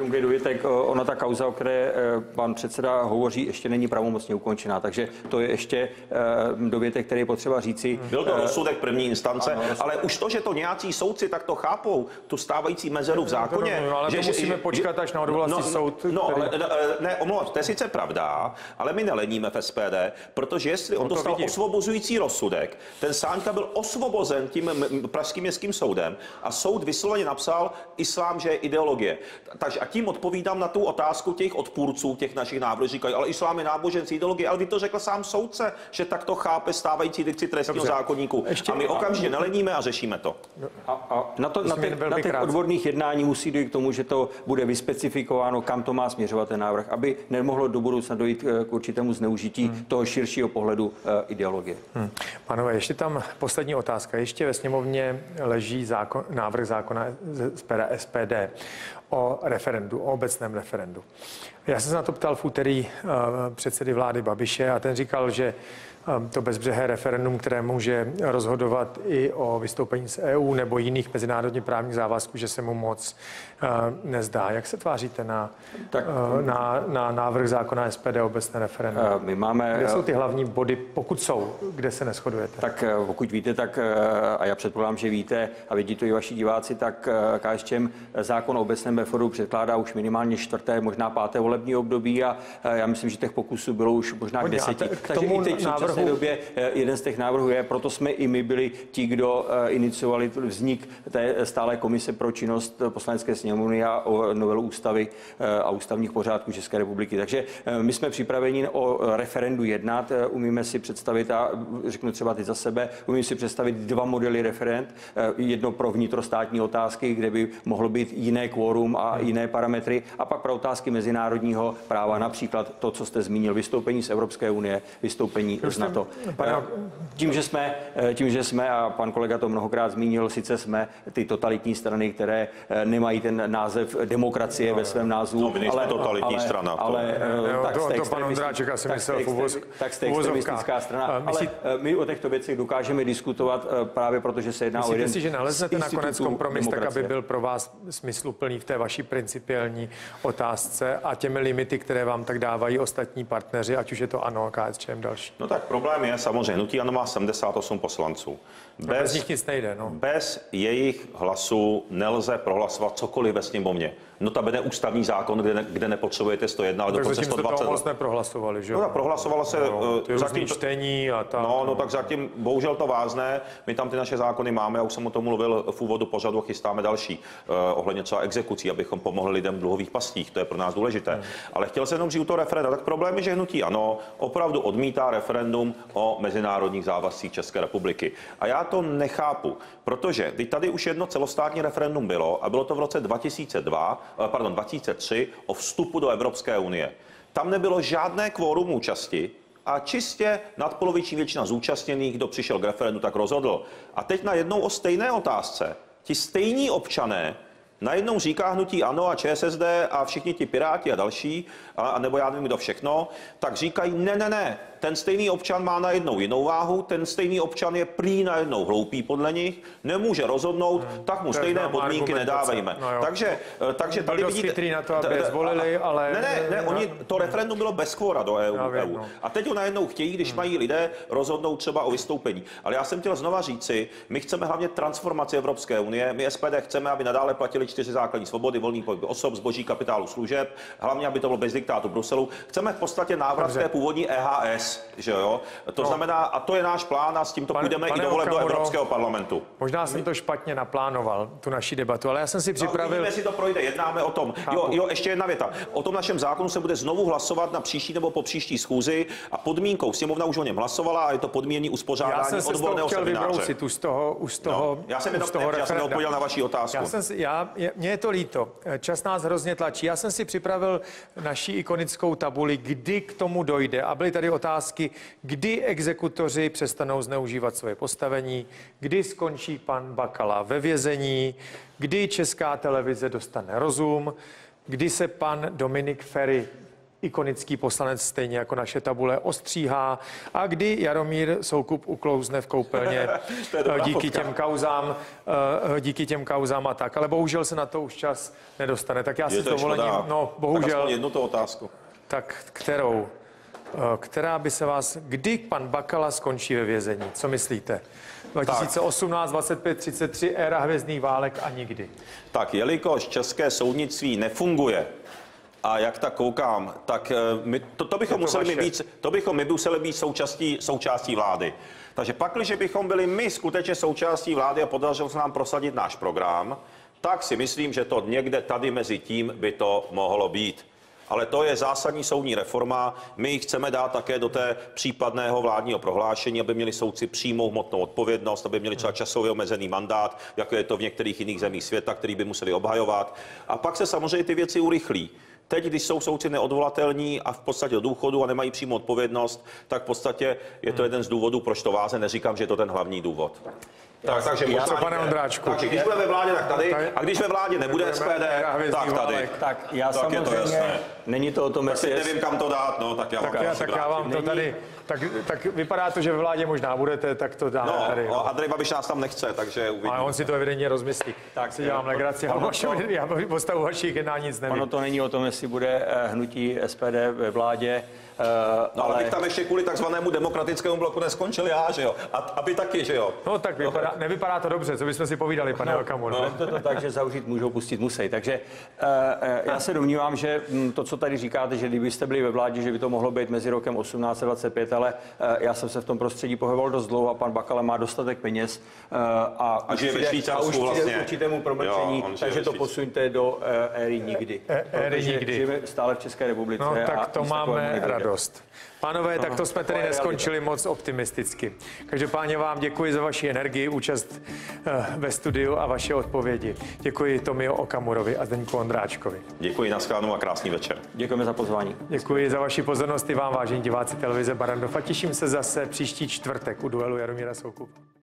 Tak ona ta kauza, o které pan předseda hovoří, ještě není pravomocně ukončená, takže to je ještě dovětek, který je potřeba říci. Byl to rozsudek první instance, ano, ale už to, že to nějací soudci tak to chápou, tu stávající mezeru v zákoně. No, no, ale že, to musíme že, počkat až na odvolací no, soud. No, který... ale, ne, omlouvám, to je sice pravda, ale my neleníme v S P D, protože jestli on dostal osvobozující rozsudek, ten Sáňka byl osvobozen tím pražským městským soudem a soud vysloveně napsal, islám, že je ideologie. Takže a tím odpovídám na tu otázku těch odpůrců, těch našich návrhů. Říkají, ale islám je náboženství, ideologie, ale vy to řekl sám soudce, že tak to chápe stávající dikci trestního zákoníku. Ještě, a my okamžitě neleníme a řešíme to. A, a na, to na, těch, na těch odborných jednání musí dojít k tomu, že to bude vyspecifikováno, kam to má směřovat ten návrh, aby nemohlo do budoucna dojít k určitému zneužití hmm. toho širšího pohledu ideologie. Hmm. Pánové, ještě tam poslední otázka. Ještě ve sněmovně leží zákon, návrh zákona z pera S P D o referendu, o obecném referendu. Já jsem se na to ptal v úterý uh, předsedy vlády Babiše a ten říkal, že um, to bezbřehé referendum, které může rozhodovat i o vystoupení z E U nebo jiných mezinárodně právních závazků, že se mu moc uh, nezdá. Jak se tváříte na, tak, uh, na, na návrh zákona S P D obecné referendum? Uh, my máme, kde jsou ty hlavní body, pokud jsou, kde se neshodujete? Tak uh, pokud víte, tak uh, a já předpokládám, že víte a vidí to i vaši diváci, tak uh, K S Č M zákon o obecném referendu předkládá už minimálně čtvrté, možná páté volební období a uh, já myslím, že těch pokusů bylo už možná k deseti. K tomu návrhu současné době jeden z těch návrhů je, proto jsme i my byli ti, kdo iniciovali vznik té stálé komise pro činnost Poslanecké sněmovny a o novelu ústavy a ústavních pořádků České republiky. Takže my jsme připraveni o referendu jednat, umíme si představit, a řeknu třeba teď za sebe, umím si představit dva modely referend, jedno pro vnitrostátní otázky, kde by mohlo být jiné kvórum a jiné parametry, a pak pro otázky mezinárodního práva, například to, co jste zmínil, vystoupení z Evropské unie, vystoupení z NATO. Tím, že jsme, tím, že jsme, a pan kolega to mnohokrát zmínil, sice jsme ty totalitní strany, které nemají ten název demokracie no, ve svém názvu, no, my ale totalitní ale, strana. Ale, to, tak to, jste to pan Ondráček asi myslel v uvozovkách. Tak jste extremistická strana. Ale myslí, my o těchto věcech dokážeme diskutovat právě protože se jedná myslíte o jeden si, že naleznete nakonec kompromis, demokracie. tak aby byl pro vás smysluplný v té vaší principiální otázce a těmi limity, které vám tak dávají ostatní partneři, ať už je to ANO, K S Č M, další? No tak problém je samozřejmě, hnutí ANO má sedmdesát osm poslanců. Bez, no bez nich nic nejde, no. Bez jejich hlasů nelze prohlasovat cokoliv ve sněmovně. Notabene ústavní zákon, kde, ne, kde nepotřebujete sto jedna, ale dokonce sto dvacet. To moc neprohlasovali, že jo? No tak prohlasovalo se no, ty zatím čtení a tak. No, no, no, tak zatím bohužel to vázne. My tam ty naše zákony máme, já už jsem o tom mluvil v úvodu pořadu, chystáme další eh, ohledně třeba exekucí, abychom pomohli lidem v dluhových pastích, to je pro nás důležité. Hmm. Ale chtěl jsem jenom říct u toho referenda, tak problém je, že hnutí ANO opravdu odmítá referendum o mezinárodních závazcích České republiky. A já to nechápu, protože teď tady už jedno celostátní referendum bylo a bylo to v roce dva tisíce dva, pardon, dva tisíce tři o vstupu do Evropské unie. Tam nebylo žádné kvórum účasti a čistě nadpoloviční většina zúčastněných, kdo přišel k referendu, tak rozhodl. A teď najednou o stejné otázce ti stejní občané najednou říká hnutí ANO a Č S S D a všichni ti Piráti a další, a, a nebo já nevím kdo všechno, tak říkají ne, ne, ne, ten stejný občan má najednou jinou váhu, ten stejný občan je prý najednou hloupý podle nich, nemůže rozhodnout, hmm. tak mu stejné podmínky nedávejme. No takže, takže tady vidíte... na to, aby je zvolili, ale... Ne, ne, ne, oni, to referendum bylo bez kvóra do E U. Vím, no. A teď ho najednou chtějí, když hmm. mají lidé rozhodnout třeba o vystoupení. Ale já jsem chtěl znova říci, my chceme hlavně transformaci Evropské unie, my S P D chceme, aby nadále platili čtyři základní svobody, volný pohyb osob, zboží, kapitálu, služeb, hlavně aby to bylo bez diktátu Bruselu. Chceme v podstatě návrat k té původní E H S, že jo? To no. znamená, a to je náš plán a s tímto pane, půjdeme pane i do voleb do Evropského parlamentu. Možná jsem to špatně naplánoval, tu naši debatu, ale já jsem si připravil... No, uvidíme, jestli to projde, jednáme o tom. Jo, jo, ještě jedna věta. O tom našem zákonu se bude znovu hlasovat na příští nebo po příští schůzi a podmínkou, sněmovna už o něm hlasovala a je to podmínění uspořádání odborného semináře. Já jsem se z toho už z toho, no, já jsem jenom já jsem neodpověděl na vaši otázku. Já jsem si, já, mně je to líto. Čas nás hrozně tlačí. Já jsem si připravil naši ikonickou tabuli, kdy k tomu dojde. A byly tady otázky, kdy exekutoři přestanou zneužívat svoje postavení, kdy skončí pan Bakala ve vězení, kdy Česká televize dostane rozum, kdy se pan Dominik Feri, ikonický poslanec, stejně jako naše tabule, ostříhá a kdy Jaromír Soukup uklouzne v koupelně díky těm kauzám, díky těm kauzám a tak. Ale bohužel se na to už čas nedostane. Tak já si s dovolením, no bohužel. Tak jednu to otázku. Tak kterou? Která by se vás, kdy pan Bakala skončí ve vězení? Co myslíte? dva tisíce osmnáct, dvacet pět, třicet tři, éra hvězdných válek a nikdy. Tak, jelikož české soudnictví nefunguje, a jak tak koukám, tak my, to, to, bychom to, museli být, to bychom my museli být součástí, součástí vlády. Takže pak, když bychom byli my skutečně součástí vlády a podařilo se nám prosadit náš program, tak si myslím, že to někde tady mezi tím by to mohlo být. Ale to je zásadní soudní reforma. My ji chceme dát také do té případného vládního prohlášení, aby měli soudci přímou hmotnou odpovědnost, aby měli třeba časově omezený mandát, jako je to v některých jiných zemích světa, který by museli obhajovat. A pak se samozřejmě ty věci urychlí. Teď, když jsou soudci neodvolatelní a v podstatě do důchodu a nemají přímou odpovědnost, tak v podstatě je to jeden z důvodů, proč to váze. Neříkám, že je to ten hlavní důvod. Tak, takže já to, pane Ondráčku. Takže když bude ve vládě, tak tady, a když ve vládě nebude S P D, tak tady. Tak já tak samozřejmě, je to jasné. Není to o tom, tak si nevím, kam to dát, no, tak já tak vám já, tak já vám to tady, tak, tak vypadá to, že ve vládě možná budete, tak to dáme no, tady. No, Andrej Babiš nás tam nechce, takže uvidíme. Ale on si to evidentně rozmyslí. Tak si dělám legraci, ale já o stavu vašich jednání nic nevím. Ono to není o tom, jestli bude hnutí S P D ve vládě. Uh, no ale bych tam ještě kvůli takzvanému demokratickému bloku neskončil já, že jo? A aby taky, že jo? No tak vypadá, nevypadá to dobře, co bychom si povídali, pane Okamuro. No, no. To tak, že zavřít můžou, pustit musí. Takže uh, uh, já se domnívám, že to, co tady říkáte, že kdybyste byli ve vládě, že by to mohlo být mezi rokem osmnáct dvacet pět vědět, ale já jsem se v tom prostředí pohyboval dost dlouho a pan Bakala má dostatek peněz a, a žije ve Švýcarsku už přijde vlastně. k určitému promlčení, Jo, takže to posuňte do éry nikdy. Éry nikdy. Žijeme stále v České republice. No tak a to nic máme takového radost. Pánové, tak to jsme tedy taková je neskončili moc optimisticky. Každopádně vám děkuji za vaši energii, účast ve studiu a vaše odpovědi. Děkuji Tomio Okamurovi a Zdeňku Ondráčkovi. Děkuji, nashledanou a krásný večer. Děkujeme za pozvání. Děkuji za vaši pozornost i vám, vážení diváci televize Barrandov, a těším se zase příští čtvrtek u duelu Jaromíra Soukupa.